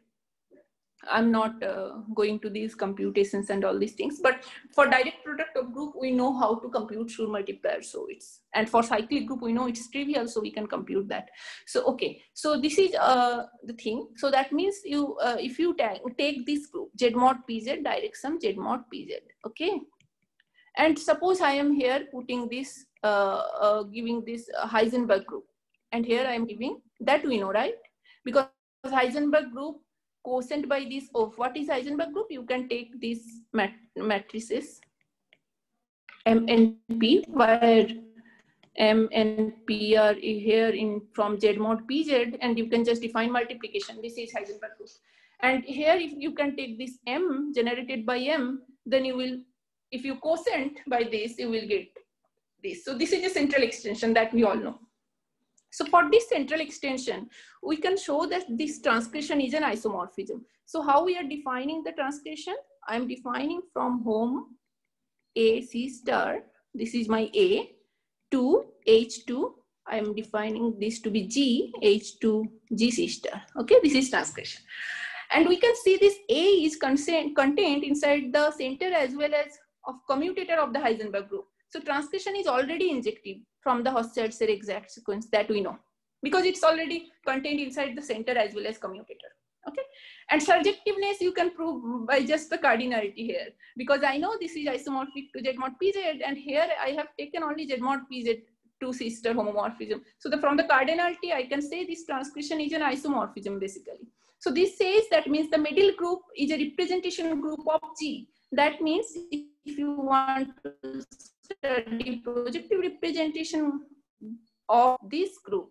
I'm not uh, going to these computations and all these things, but for direct product of group, we know how to compute Schur multiplier. So it's, and for cyclic group, we know it's trivial, so we can compute that. So, okay. So this is uh, the thing. So that means you, uh, if you take this group, Z mod P Z, direct sum Z mod P Z. Okay. And suppose I am here putting this, uh, uh, giving this uh, Heisenberg group. And here I am giving, that we know, right? Because Heisenberg group, quotient by this of what is Heisenberg group, you can take these mat matrices M and P, where M and P are here in from Z mod P Z, and you can just define multiplication. This is Heisenberg group. And here, if you can take this M generated by M, then you will, if you quotient by this, you will get this. So this is a central extension that we all know. So for this central extension, we can show that this transgression is an isomorphism. So how we are defining the transgression? I am defining from home A C star, this is my A, to H two, I am defining this to be G, H two, G C star. Okay, this is transgression. And we can see this A is contained inside the center as well as of commutator of the Heisenberg group. So transgression is already injective from the Hofstadter exact sequence that we know, because it's already contained inside the center as well as commutator. Okay. And surjectiveness you can prove by just the cardinality here, because I know this is isomorphic to Z mod P Z, and here I have taken only Z mod P Z two sister homomorphism. So the, from the cardinality, I can say this transgression is an isomorphism basically. So this says that means the middle group is a representation group of G. That means if you want to study projective representation of this group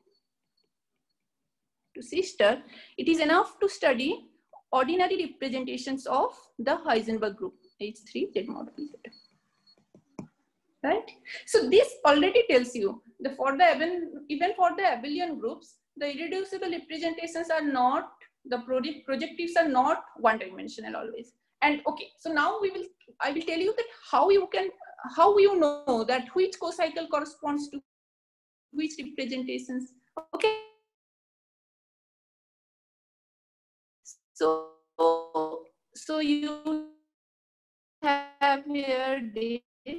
to sister, it is enough to study ordinary representations of the Heisenberg group H three Z mod P Z. Right? So this already tells you the for the even for the abelian groups, the irreducible representations are not, the project projectives are not one dimensional always. And okay, so now we will, I will tell you that how you can, how you know that which cocycle corresponds to which representations. Okay. So, so you have here this.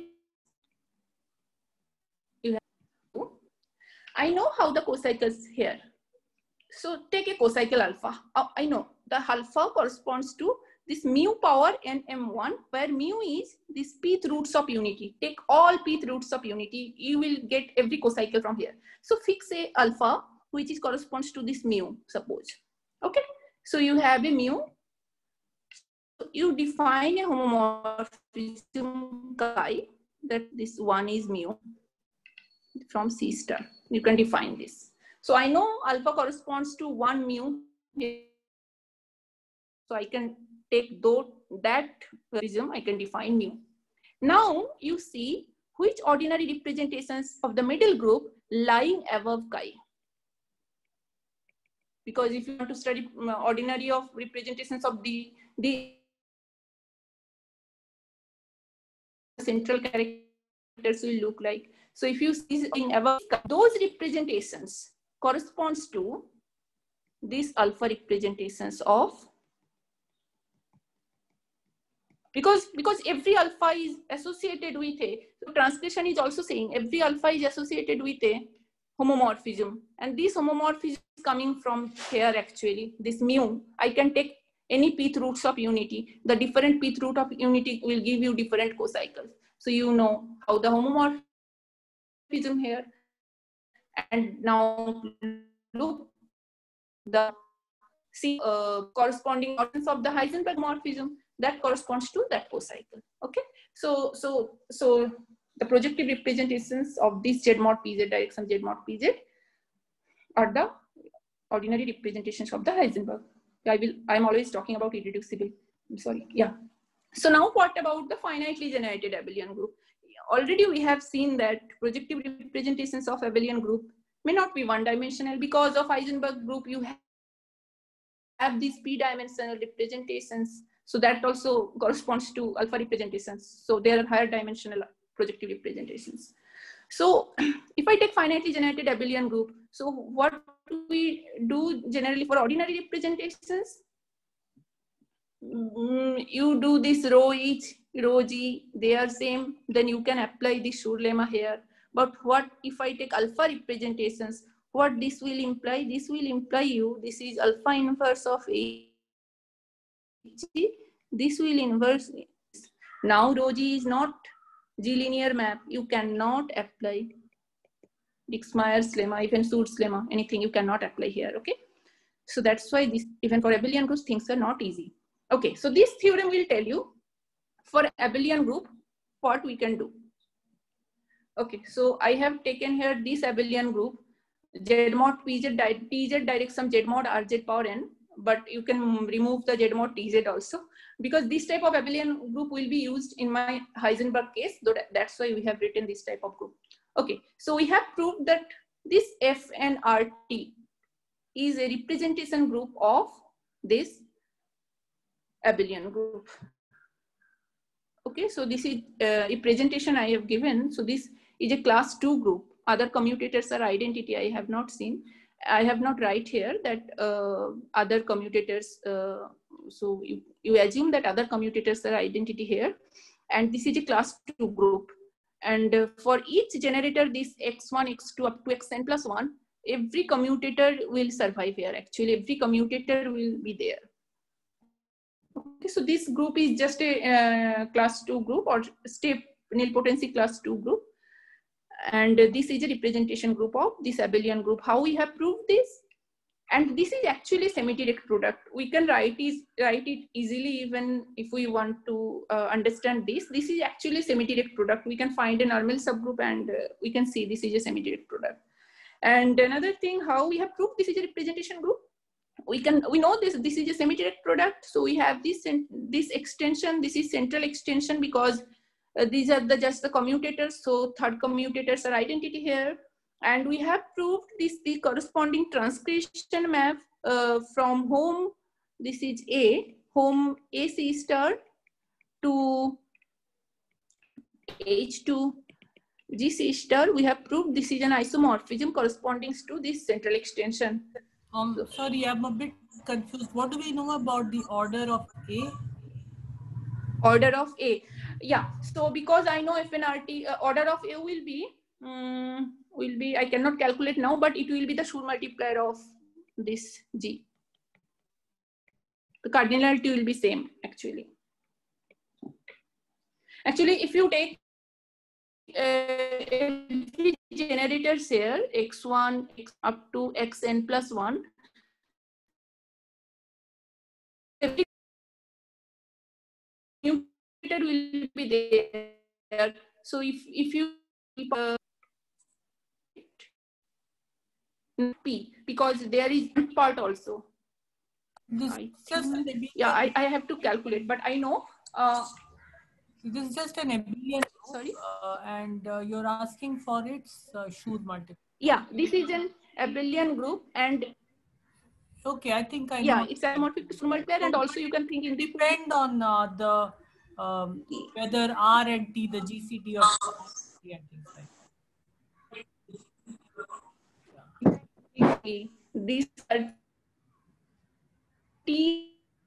You have, I know how the cocycles here. So take a cocycle alpha. Uh, I know the alpha corresponds to this mu power n m one, where mu is this pth roots of unity. Take all pth roots of unity, you will get every cocycle from here. So fix a alpha which is corresponds to this mu, suppose. Okay, so you have a mu. So you define a homomorphism chi, that this one is mu from C star. You can define this. So I know alpha corresponds to one mu here. So I can take though that prism, I can define mu. Now you see which ordinary representations of the middle group lying above chi. Because if you want to study ordinary of representations of the, the central characters will look like. So if you see above, those representations corresponds to these alpha representations of, because because every alpha is associated with a, so transcription is also saying every alpha is associated with a homomorphism, and this homomorphism is coming from here actually, this mu. I can take any pth roots of unity. The different pth root of unity will give you different cocycles. So you know how the homomorphism here, and now look the see uh, corresponding ordinance of the Heisenberg morphism that corresponds to that cocycle. Okay, so so so the projective representations of this Z mod Pz direction Z mod Pz are the ordinary representations of the Heisenberg. I will I'm always talking about irreducible. I'm sorry. Yeah. So now what about the finitely generated abelian group? Already we have seen that projective representations of abelian group may not be one dimensional. Because of Heisenberg group you have have these p-dimensional representations, so that also corresponds to alpha representations. So there are higher dimensional projective representations. So if I take finitely generated abelian group, so what do we do generally for ordinary representations? Mm, you do this rho H, rho G, they are same, then you can apply the Schur lemma here. But what if I take alpha representations? What this will imply? This will imply you, this is alpha inverse of H, this will inverse. Now rho G is not G linear map. You cannot apply Dixmeyer's lemma, even Schur's lemma, anything you cannot apply here, okay? So that's why this, even for abelian groups, things are not easy. Okay, so this theorem will tell you for abelian group what we can do. Okay, so I have taken here this abelian group, Z mod Pz, Tz direct sum Z mod Rz power n, but you can remove the Z mod Tz also, because this type of abelian group will be used in my Heisenberg case, so that's why we have written this type of group. Okay, so we have proved that this F and R T is a representation group of this abelian group. Okay, so this is a representation I have given. So this is a class two group. Other commutators are identity. I have not seen. I have not write here that uh, other commutators. Uh, so you, you assume that other commutators are identity here, and this is a class two group. And uh, for each generator, this x one, x two up to xn plus one, every commutator will survive here. Actually, every commutator will be there. Okay, so this group is just a uh, class two group or step nilpotency class two group. And uh, this is a representation group of this abelian group. How we have proved this? And this is actually semi-direct product. We can write, is, write it easily even if we want to uh, understand this. This is actually semi-direct product. We can find a normal subgroup and uh, we can see this is a semi-direct product. And another thing, how we have proved this is a representation group. We can we know this this is a semi-direct product, so we have this this extension. This is central extension because uh, these are the just the commutators. So third commutators are identity here, and we have proved this the corresponding transcription map uh, from home. This is A home A C star to H two G C star. We have proved this is an isomorphism corresponding to this central extension. Um, sorry, I'm a bit confused. What do we know about the order of A? Order of A. Yeah. So because I know F N R T uh, order of A will be um, will be I cannot calculate now, but it will be the Schur multiplier of this G. The cardinality will be same actually. Actually, if you take uh, every generators here x one x up to xn plus one, every commutator will be there. So if if you uh, P, because there is one part also. This I just an think, abelian. yeah, I, I have to calculate, but I know. Uh, this is just an abelian group. Sorry? Uh, and uh, you're asking for its uh, Schur multiplier. Yeah, this is an abelian group, and okay, I think I yeah, know. it's isomorphic to Schur multiplier, and also you can think in the depend on uh, the um, whether R and T, the G C D of T and things like that. Yeah. These are T.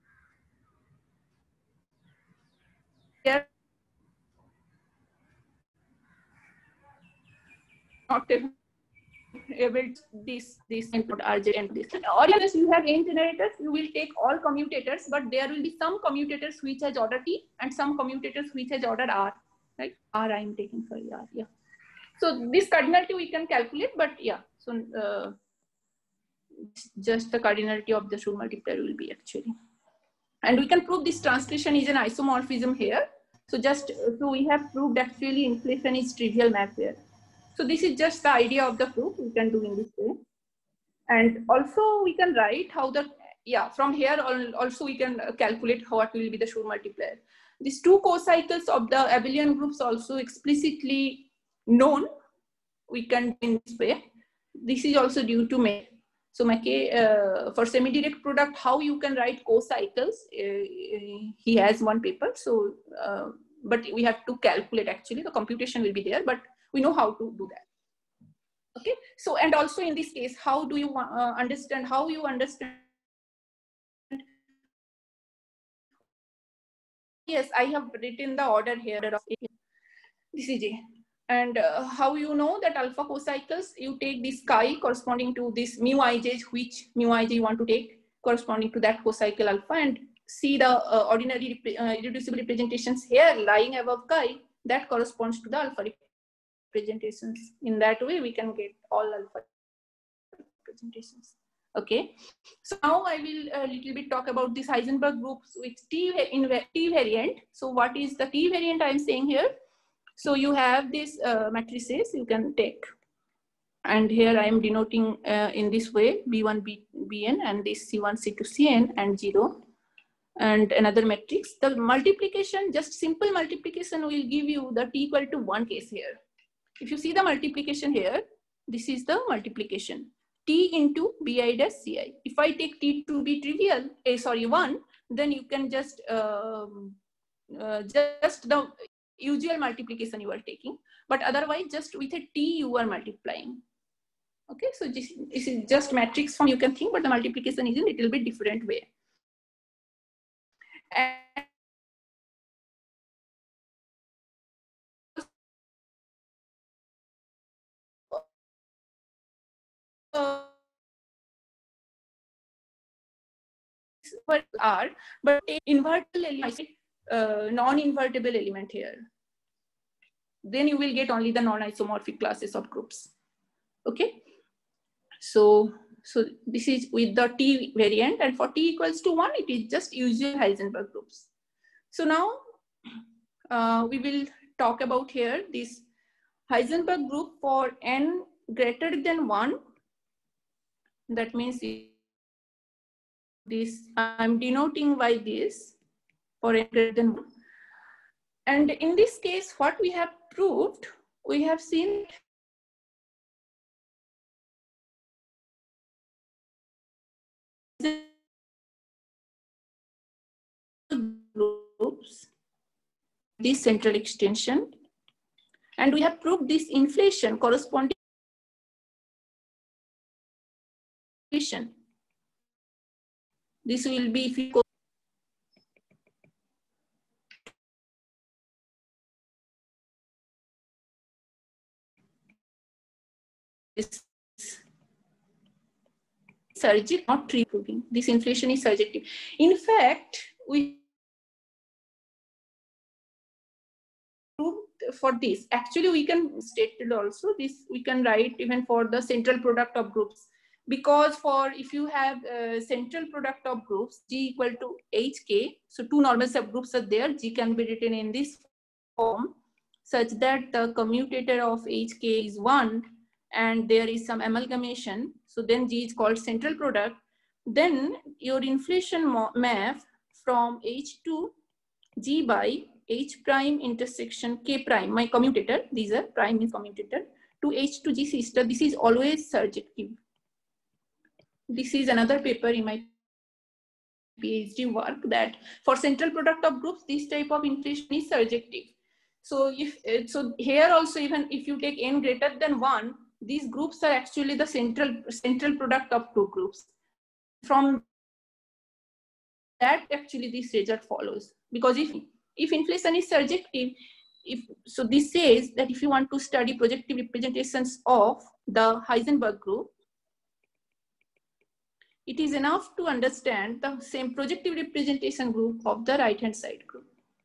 Not able to this this input R J and this. Or unless you have n generators, you will take all commutators, but there will be some commutators which has order T and some commutators which has order R. Right? R I am taking, sorry, R. Yeah. So this cardinality we can calculate, but yeah. So uh, just the cardinality of the Schur multiplier will be actually. And we can prove this translation is an isomorphism here. So just so we have proved actually inflation is trivial map here. So this is just the idea of the proof we can do in this way. And also we can write how the, yeah, from here also we can calculate what will be the Schur multiplier. These two co-cycles of the abelian groups also explicitly known. We can do in this way. This is also due to May. So Mackay, uh, for semi-direct product, how you can write co-cycles, uh, he has one paper. So, uh, but we have to calculate actually, the computation will be there, but we know how to do that. Okay, so and also in this case, how do you uh, understand, how you understand? Yes, I have written the order here of this is J. And uh, how you know that alpha co-cycles, you take this chi corresponding to this mu ij, which mu ij you want to take corresponding to that co-cycle alpha, and see the uh, ordinary uh, irreducible representations here lying above chi, that corresponds to the alpha representations. In that way, we can get all alpha representations. Okay, so now I will a uh, little bit talk about this Heisenberg groups with T, in T variant. So what is the T variant I am saying here? So you have these uh, matrices you can take, and here I am denoting uh, in this way B one, B, Bn, and this C one, C two, Cn, and zero, and another matrix. The multiplication, just simple multiplication, will give you the T equal to one case here. If you see the multiplication here, this is the multiplication. T into Bi dash Ci. If I take T to be trivial, eh, sorry, one, then you can just, uh, uh, just the usual multiplication you are taking, but otherwise just with a T you are multiplying. Okay, so this, this is just matrix form you can think, but the multiplication is a little bit different way. And uh, are, but invertible element, uh, non-invertible element here. Then you will get only the non-isomorphic classes of groups. Okay, so so this is with the T variant, and for T equals to one, it is just usual Heisenberg groups. So now uh, we will talk about here this Heisenberg group for n greater than one. That means this I'm denoting by this for n greater than one. And in this case, what we have proved, we have seen groups, this central extension, and we have proved this inflation corresponding inflation. This will be if you go this surgical, not tree proving. This inflation is surjective. In fact, we proved for this. Actually, we can state it also. This we can write even for the central product of groups. Because for if you have a central product of groups, G equal to H K, so two normal subgroups are there, G can be written in this form such that the commutator of H K is one and there is some amalgamation. So then G is called central product. Then your inflation map from H to G by H prime intersection K prime, my commutator, these are prime is commutator, to H to G sister, this is always surjective. This is another paper in my PhD work that for central product of groups, this type of inflation is surjective. So if so here also, even if you take n greater than one, these groups are actually the central central product of two groups. From that, actually this result follows, because if if inflation is surjective, if so this says that if you want to study projective representations of the Heisenberg group, it is enough to understand the same projective representation group of the right hand side group.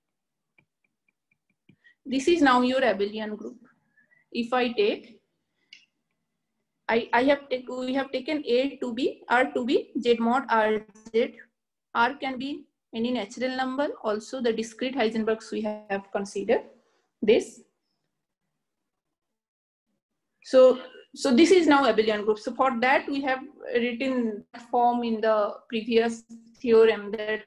This is now your abelian group. If I take, I, I have taken, we have taken A to be, R to be Z mod R Z. R can be any natural number, also the discrete Heisenbergs we have considered this. So, so this is now abelian group. So for that we have written form in the previous theorem that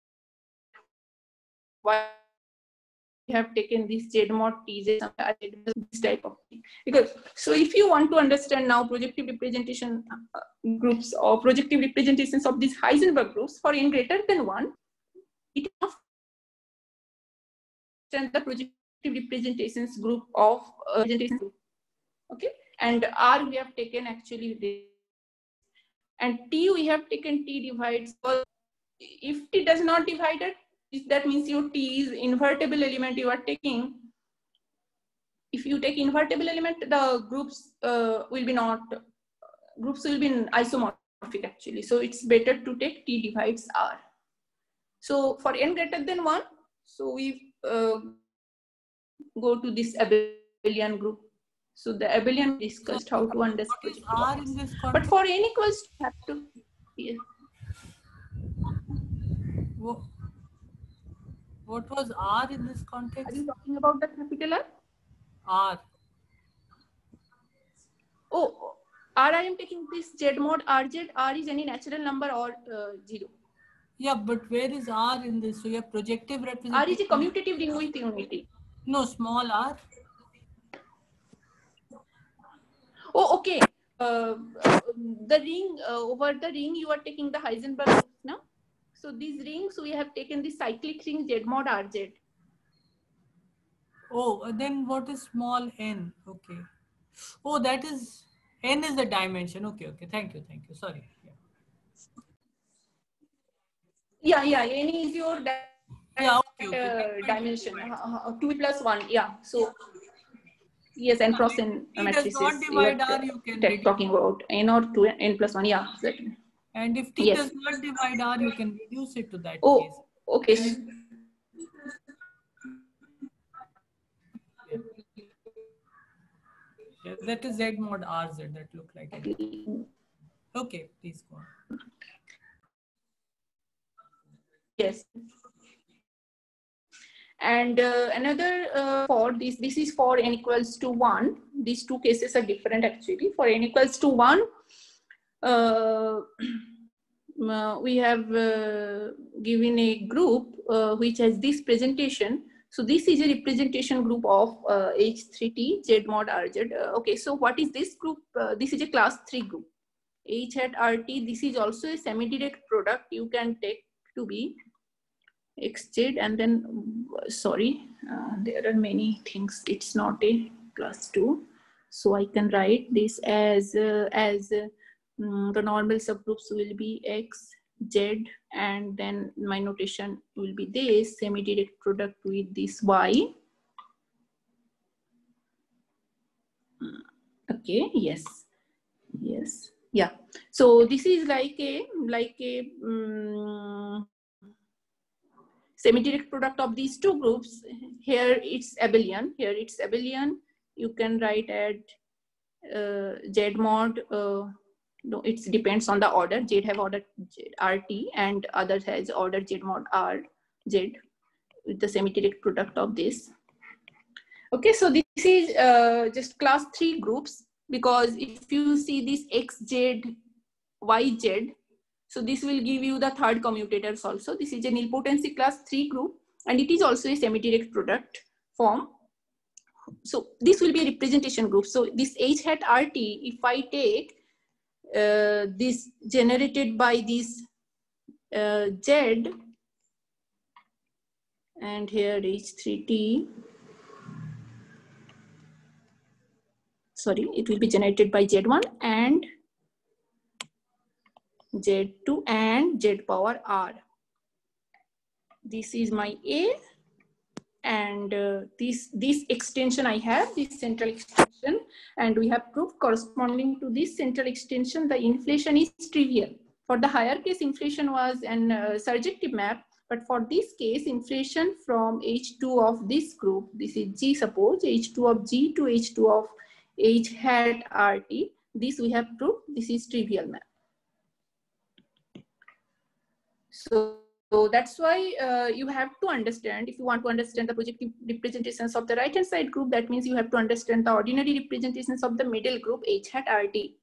why we have taken this Z mod T Z, this type of thing. Because so if you want to understand now projective representation uh, groups or projective representations of these Heisenberg groups for n greater than one, it is the projective representations group of uh, representation group. Okay, and R we have taken actually this, and T we have taken T divides. So if T does not divide it, that means your T is invertible element you are taking. If you take invertible element, the groups uh, will be not, groups will be isomorphic actually. So it's better to take T divides R. So for n greater than one, so we uh, go to this abelian group. So the abelian discussed how to understand. R in this context? But for n equals to, have to, yeah. What, what was R in this context? Are you talking about the capital R? R. Oh, R I am taking this Z mod R Z. R is any natural number or uh, zero. Yeah, but where is R in this? So you have projective representation. R is a commutative ring with unity. No, small r. Oh, okay. Uh, uh, the ring, uh, over the ring, you are taking the Heisenberg group now. So these rings, we have taken the cyclic ring Z mod R Z. Oh, then what is small n? Okay. Oh, that is, n is the dimension. Okay, okay. Thank you, thank you. Sorry. Yeah, yeah, yeah. N is your di yeah, okay, okay. Uh, dimension. Uh, uh, two plus one. Yeah. So, yes, n cross n matrices. Does not divide R, you can talking about n or two, n plus one. Yeah, exactly. And if T yes. does not divide R, you can reduce it to that oh, case. Okay. Yeah, that is Z mod R Z that look like it. Okay, please go on. Yes. And uh, another uh, for this, this is for n equals to one. These two cases are different actually. For n equals to one, uh, uh, we have uh, given a group uh, which has this presentation. So this is a representation group of uh, H three T Z mod R Z. Uh, okay, so what is this group? Uh, this is a class three group. H hat R T. This is also a semi-direct product you can take to be X Z, and then sorry, uh, there are many things. It's not a class two, so I can write this as uh, as uh, um, the normal subgroups will be X, Z, and then my notation will be this semi-direct product with this Y. Okay. Yes. Yes. Yeah. So this is like a like a. Um, semi-direct product of these two groups. Here it's abelian. Here it's abelian. You can write at uh, Z mod. Uh, no, it depends on the order. Z have order R T and others has order Z mod R Z with the semi-direct product of this. Okay, so this is uh, just class three groups. because if you see this X Z, Y Z, so this will give you the third commutators also. This is a nilpotency class three group, and it is also a semi-direct product form. So this will be a representation group. So this H hat R T, if I take uh, this generated by this uh, Z, and here H three T, sorry, it will be generated by Z one and Z two and Z power R. This is my A, and uh, this, this extension I have, this central extension, and we have proved corresponding to this central extension, the inflation is trivial. For the higher case, inflation was an uh, surjective map, but for this case, inflation from H two of this group, this is G, suppose H two of G to H two of H hat R T, this we have proved, this is trivial map. So, so that's why uh, you have to understand, if you want to understand the projective representations of the right hand side group, that means you have to understand the ordinary representations of the middle group H hat R T.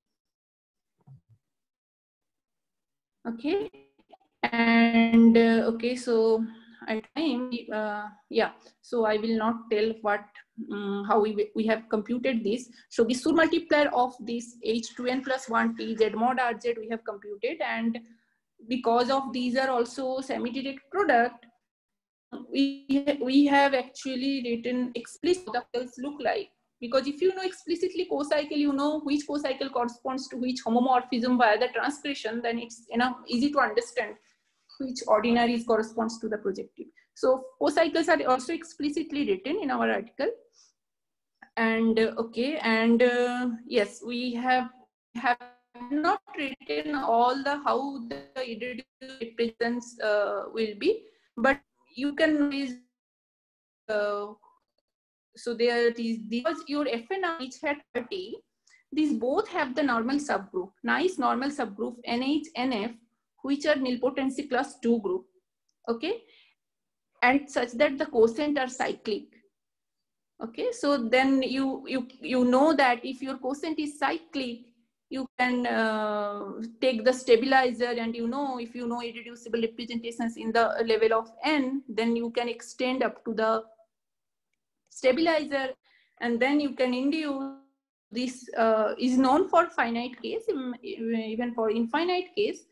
Okay, and uh, okay, so at time, uh, yeah, so I will not tell what, um, how we, we have computed this. So the Sur multiplier of this H two N plus one T Z mod R Z we have computed, and because of these are also semi-direct product, we, we have actually written explicit what the cells look like. Because if you know explicitly co-cycle, you know which co-cycle corresponds to which homomorphism via the transgression, then it's enough easy to understand which ordinaries corresponds to the projective. So co-cycles are also explicitly written in our article. And uh, okay, and uh, yes, we have have not written all the how the irreducible represents uh, will be, but you can use uh, so there is because your F N R H hat R T, these both have the normal subgroup, nice normal subgroup N H N F, which are nilpotency class two group, okay, and such that the quotient are cyclic. Okay, so then you you you know that if your quotient is cyclic, you can uh, take the stabilizer, and you know if you know irreducible representations in the level of n, then you can extend up to the stabilizer, and then you can induce. This uh, is known for finite case, even for infinite case.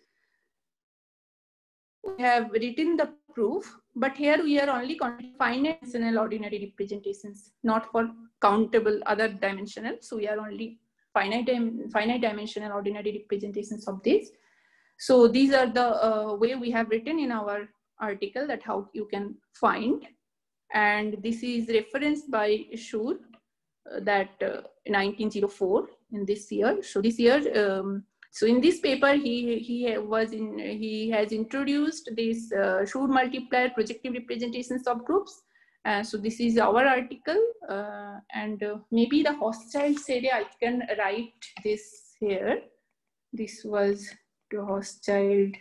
We have written the proof, but here we are only counting finite dimensional ordinary representations, not for countable other dimensional. So we are only finite, finite dimensional ordinary representations of this. So these are the uh, way we have written in our article that how you can find. And this is referenced by Schur uh, that uh, nineteen oh four in this year. So this year, um, so in this paper, he he was in he has introduced this uh, Schur multiplier projective representations of groups. Uh, so this is our article, uh, and uh, maybe the Hochschild area I can write this here. This was the Hochschild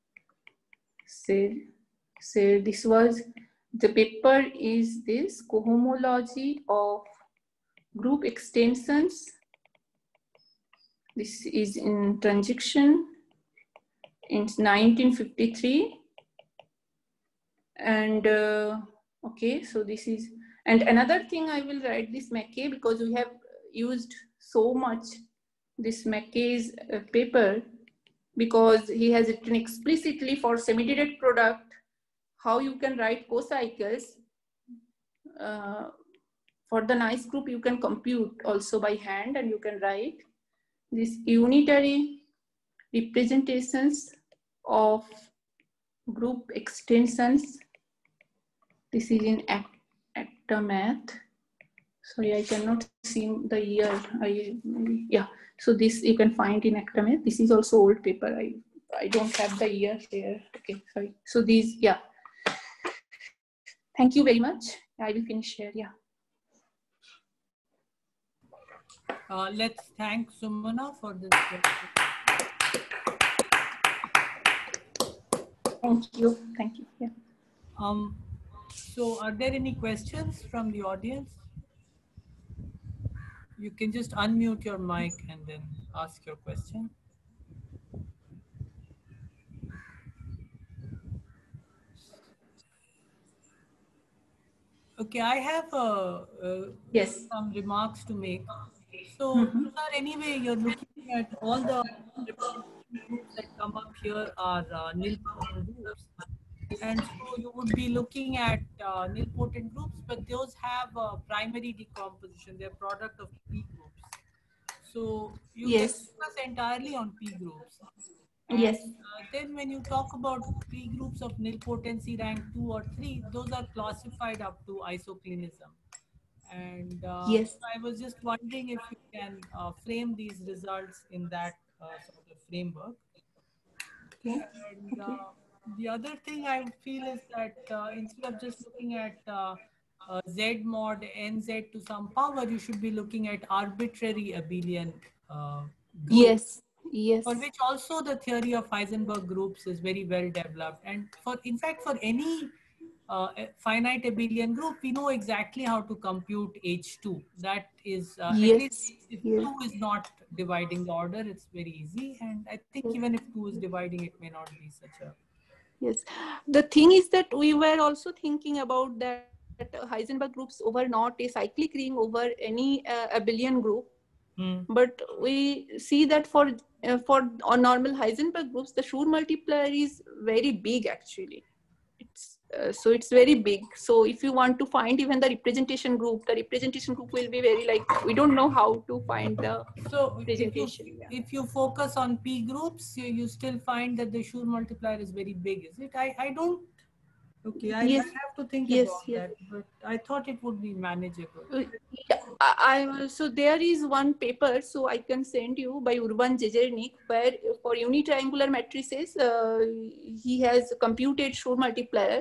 say say this was the paper is this cohomology of group extensions. This is in transaction in nineteen fifty-three. And uh, okay, so this is, and another thing I will write this Mackay because we have used so much this Mackay's uh, paper, because he has written explicitly for semi-direct product how you can write co-cycles. Uh, for the nice group, you can compute also by hand, and you can write these unitary representations of group extensions. This is in ActaMath. Sorry, I cannot see the year. I yeah. So this you can find in ActaMath. This is also old paper. I I don't have the year here. Okay, sorry. So these yeah. Thank you very much. I will finish here. Yeah. Uh, let's thank Sumana for this. Thank you. Thank you. Yeah. Um, so are there any questions from the audience? You can just unmute your mic and then ask your question. Okay, I have uh, uh, Yes. some remarks to make. So, Mm-hmm. sir, anyway, you're looking at all the representation groups that come up here are uh, nilpotent groups. And so you would be looking at uh, nilpotent groups, but those have a primary decomposition. They're product of P groups. So you can Yes. focus entirely on P groups. And Yes. uh, then when you talk about P groups of nilpotency rank two or three, those are classified up to isoclinism. And uh, Yes. I was just wondering if you can uh, frame these results in that uh, sort of framework. Okay. And Okay. uh, the other thing I feel is that uh, instead of just looking at uh, uh, Z mod nz to some power, you should be looking at arbitrary abelian uh, group, Yes. Yes. for which also the theory of Heisenberg groups is very well developed. And for, in fact, for any uh, finite abelian group, we know exactly how to compute H two. That is, uh, at least Yes. if Yes. two is not dividing the order, it's very easy. And I think even if two is dividing, it may not be such a... Yes. The thing is that we were also thinking about that Heisenberg groups over not a cyclic ring over any uh, abelian group. Hmm. But we see that for uh, for on normal Heisenberg groups, the Schur multiplier is very big actually. It's uh, so it's very big. So if you want to find even the representation group, the representation group will be very like, we don't know how to find the So if you, representation. Yeah. if you focus on P groups, you, you still find that the Schur multiplier is very big, is it? I, I don't... Okay, I, Yes. I have to think Yes. about Yes. that, but I thought it would be manageable. Uh, yeah, I, I so there is one paper, so I can send you by Urban Jejernik, where for unitriangular matrices, uh, he has computed Schur multiplier.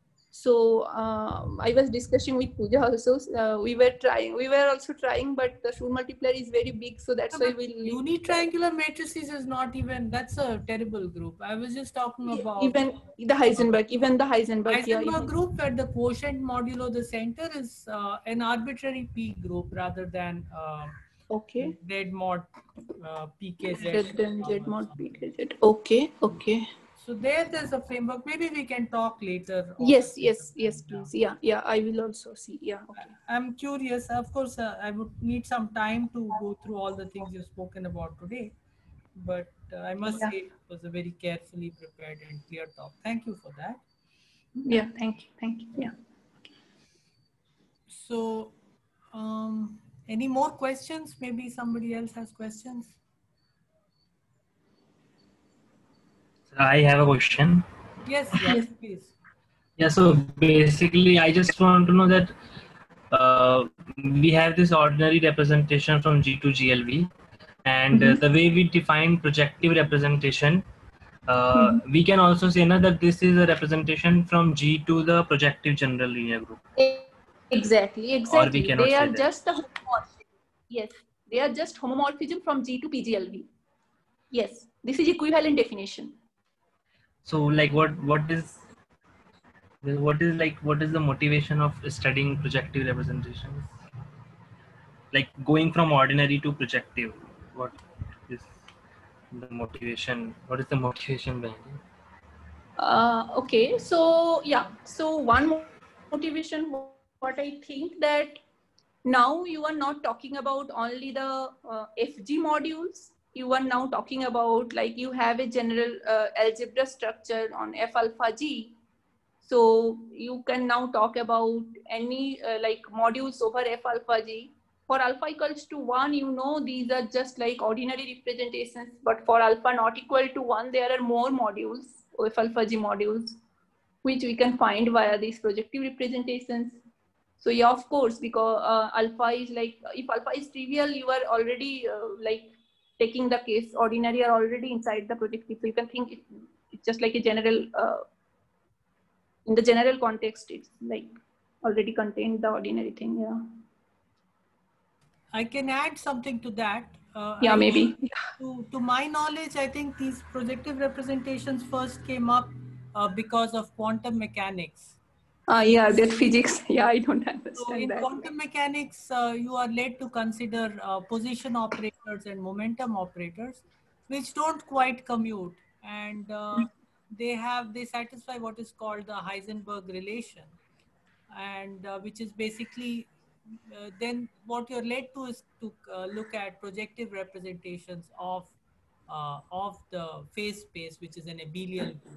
So uh, I was discussing with Pooja also. Uh, we were trying, we were also trying, but the Schur multiplier is very big, so that's No, why but we'll leave unitriangular matrices is not even... That's a terrible group. I was just talking about even the Heisenberg, even the Heisenberg, Heisenberg yeah, even, group, where the quotient modulo the center is uh, an arbitrary P group rather than uh, okay. Z mod uh, P K Z. Then then Z mod P K Z. Okay, okay. So there, there's a framework. Maybe we can talk later on. Yes, yes, yes, please. Yeah, yeah. I will also see. Yeah, okay. I'm curious. Of course, uh, I would need some time to go through all the things you've spoken about today. But uh, I must Yeah. say it was a very carefully prepared and clear talk. Thank you for that. Yeah, thank you, thank you. Yeah. So, um, any more questions? Maybe somebody else has questions. I have a question. Yes, yes, please. Yeah, so basically, I just want to know that uh, we have this ordinary representation from G to G L V, and Mm-hmm. uh, the way we define projective representation, uh, Mm-hmm. we can also say now that this is a representation from G to the projective general linear group. Exactly, Or we exactly. cannot They say are that. just the homomorphism. Yes, they are just homomorphism from G to P G L V. Yes, this is equivalent definition. So, like, what what is what is like what is the motivation of studying projective representations? Like going from ordinary to projective, what is the motivation? What is the motivation behind it? Uh, okay, so yeah, so one motivation, what I think that now you are not talking about only the uh, F G modules. You are now talking about, like, you have a general uh, algebra structure on F alpha G. So you can now talk about any uh, like modules over F alpha G. For alpha equals to one, you know, these are just like ordinary representations, but for alpha not equal to one, there are more modules, F alpha G modules, which we can find via these projective representations. So yeah, of course, because uh, alpha is like, if alpha is trivial, you are already uh, like taking the case ordinary are already inside the projective. So you can think it, it's just like a general, uh, in the general context, it's like already contained the ordinary thing. Yeah. I can add something to that. Uh, Yeah, I, maybe. to, to my knowledge, I think these projective representations first came up uh, because of quantum mechanics. Ah, yeah, that physics. Yeah, I don't So understand in that. quantum mechanics, uh, you are led to consider uh, position operators and momentum operators, which don't quite commute, and uh, they have they satisfy what is called the Heisenberg relation, and uh, which is basically uh, then what you're led to is to uh, look at projective representations of uh, of the phase space, which is an abelian group.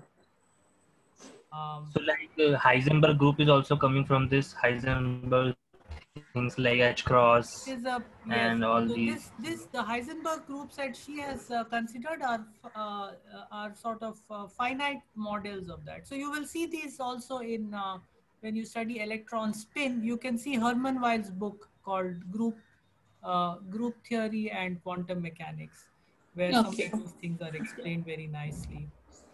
Um, So like uh, Heisenberg group is also coming from this Heisenberg things like H cross is a yes. and all So these. this this the Heisenberg groups that she has uh, considered are uh, uh, are sort of uh, finite models of that. So you will see these also in uh, when you study electron spin. You can see Hermann Weyl's book called Group uh, Group Theory and Quantum Mechanics, where some Okay. of these things are explained very nicely.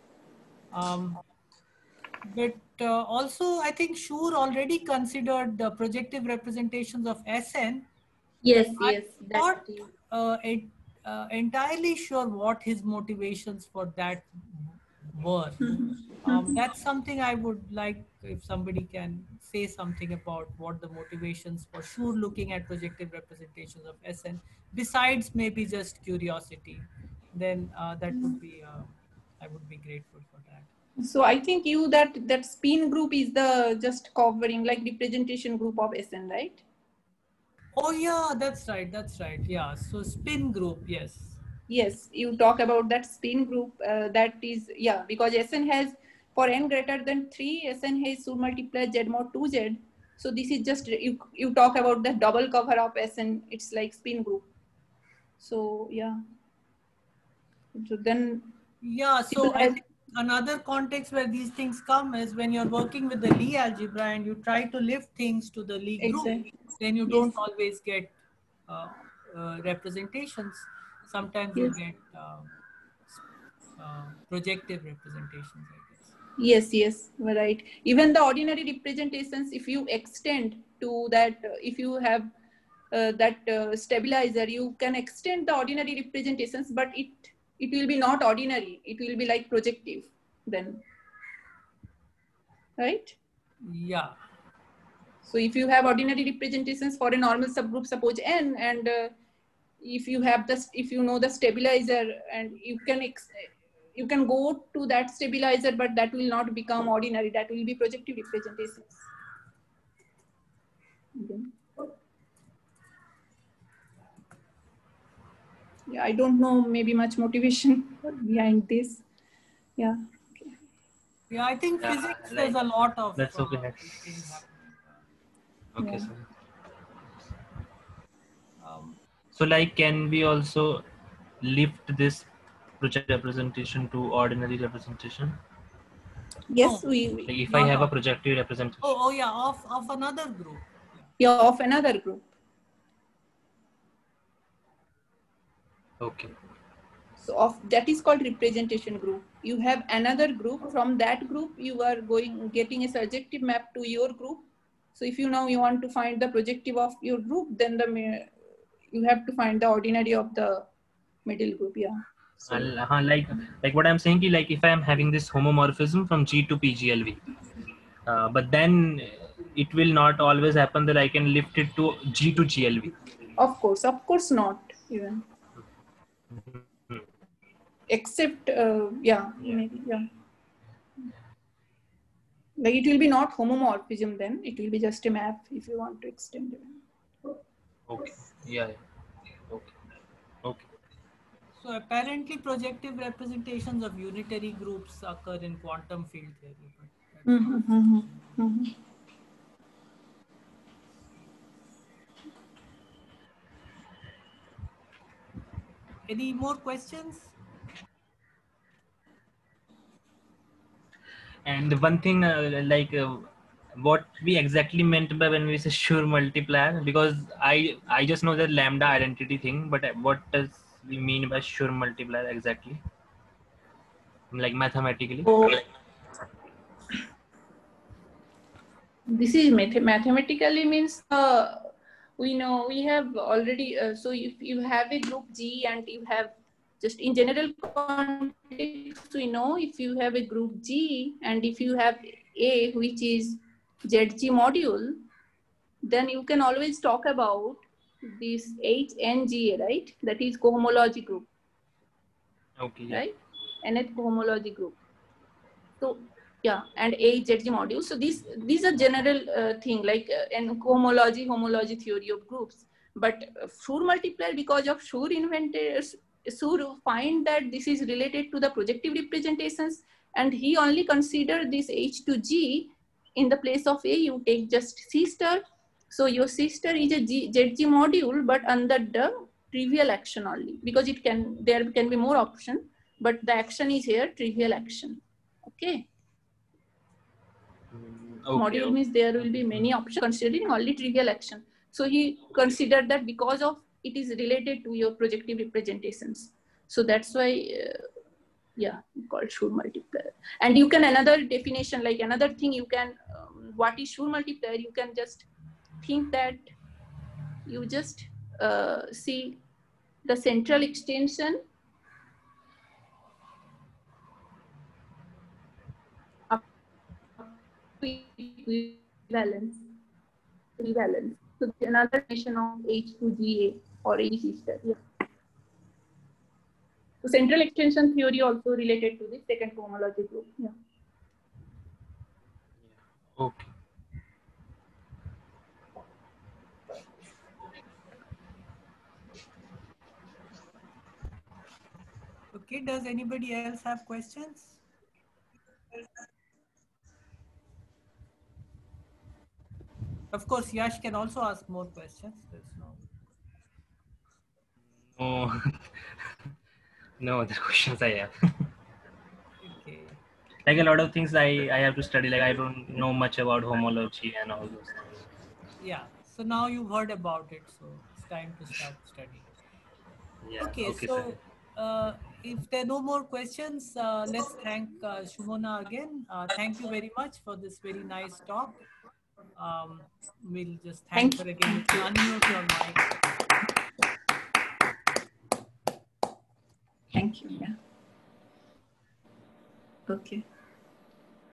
Um, but uh, also, I think Schur already considered the projective representations of S N. Yes, I'm yes. not That. uh, it, uh, entirely sure what his motivations for that were. Um, that's something I would like if somebody can say something about what the motivations for sure looking at projective representations of S N, besides maybe just curiosity, then uh, that would be, uh, I would be grateful for that. So I think you that that spin group is the just covering like representation group of S N, right? Oh yeah, that's right, that's right. Yeah, so spin group, yes. Yes, you talk about that spin group. Uh, that is, yeah, because S N has for n greater than three, S N has should multiply Z mod two Z. So this is just you you talk about the double cover of S N. It's like spin group. So yeah. So then. Yeah, so I think another context where these things come is when you're working with the Lie algebra and you try to lift things to the Lie group, Exactly. then you Yes. don't always get uh, uh, representations. Sometimes you Yes. get uh, uh, projective representations, I guess. Yes, yes, right. Even the ordinary representations, if you extend to that, uh, if you have uh, that uh, stabilizer, you can extend the ordinary representations, but it it will be not ordinary. It will be like projective then, right? Yeah. So if you have ordinary representations for a normal subgroup, suppose n, and uh, if you have this, if you know the stabilizer, and you can ex you can go to that stabilizer, but that will not become ordinary. That will be projective representations. Okay. Yeah, I don't know maybe much motivation behind this. Yeah. Okay. Yeah, I think Yeah, physics, like, there's a lot of that's okay. uh, these things happening. Okay, Yeah. sir. Um, So like, can we also lift this project representation to ordinary representation? Yes, no, we, Like we if I not have a all. projective representation. Oh, oh yeah, of, of another group. Yeah. yeah, of another group. Okay. So of that is called representation group. You have another group. From that group, you are going getting a surjective map to your group. So if you now you want to find the projective of your group, then the you have to find the ordinary of the middle group. Yeah. So, Uh, like like what I'm saying, like if I am having this homomorphism from G to P G L V, uh, but then it will not always happen that I can lift it to G to G L V. of course, of course not even. Mm-hmm. Except, uh, yeah, Yeah. maybe, yeah. Like it will be not homomorphism then. It will be just a map if you want to extend it. Okay. Yeah. yeah. Okay. Okay. So apparently projective representations of unitary groups occur in quantum field theory. But that's Mm-hmm, mm-hmm, mm-hmm. Any more questions? And one thing, uh, like uh, what we exactly meant by when we say Schur multiplier, because I I just know the lambda identity thing, but what does we mean by Schur multiplier exactly? Like mathematically. So this is math mathematically means uh, we know we have already. Uh, so if you have a group G and you have just in general context, we know if you have a group G and if you have A which is Z G module, then you can always talk about this H N G A, right? That is cohomology group. Okay. Yeah. Right? Nth cohomology group. So yeah, and H Z G module. So these these are general uh, thing like uh, and cohomology, homology theory of groups. But uh, Schur multiplier, because of Schur inventors, Schur find that this is related to the projective representations, and he only considered this H to G. In the place of A, you take just C star. So your C star is a G, Z G module, but under the trivial action only, because it can there can be more option, but the action is here trivial action. Okay. Mm, Module okay, okay. means there will be many options considering only trivial action. So he considered that because of it is related to your projective representations. So that's why, uh, yeah, called Schur multiplier. And you can another definition, like another thing you can, um, what is Schur multiplier? You can just think that you just uh, see the central extension up to equivalence. Revalence. So another definition of H two G A or H sister. Yeah. So central extension theory also related to the second cohomology group. Yeah. Okay. Okay, does anybody else have questions? Of course, Yash can also ask more questions. There's no... No, no other questions I have. Okay. Like a lot of things I, I have to study. Like I don't know much about homology and all those things. Yeah. So now you've heard about it. So it's time to start studying. Yeah. Okay. Okay, sir. So uh, if there are no more questions, uh, let's thank uh, Sumana again. Uh, thank you very much for this very nice talk. Um, we'll just thank, Thank her you. again. You can unmute your mic. Thank you. Yeah. Okay.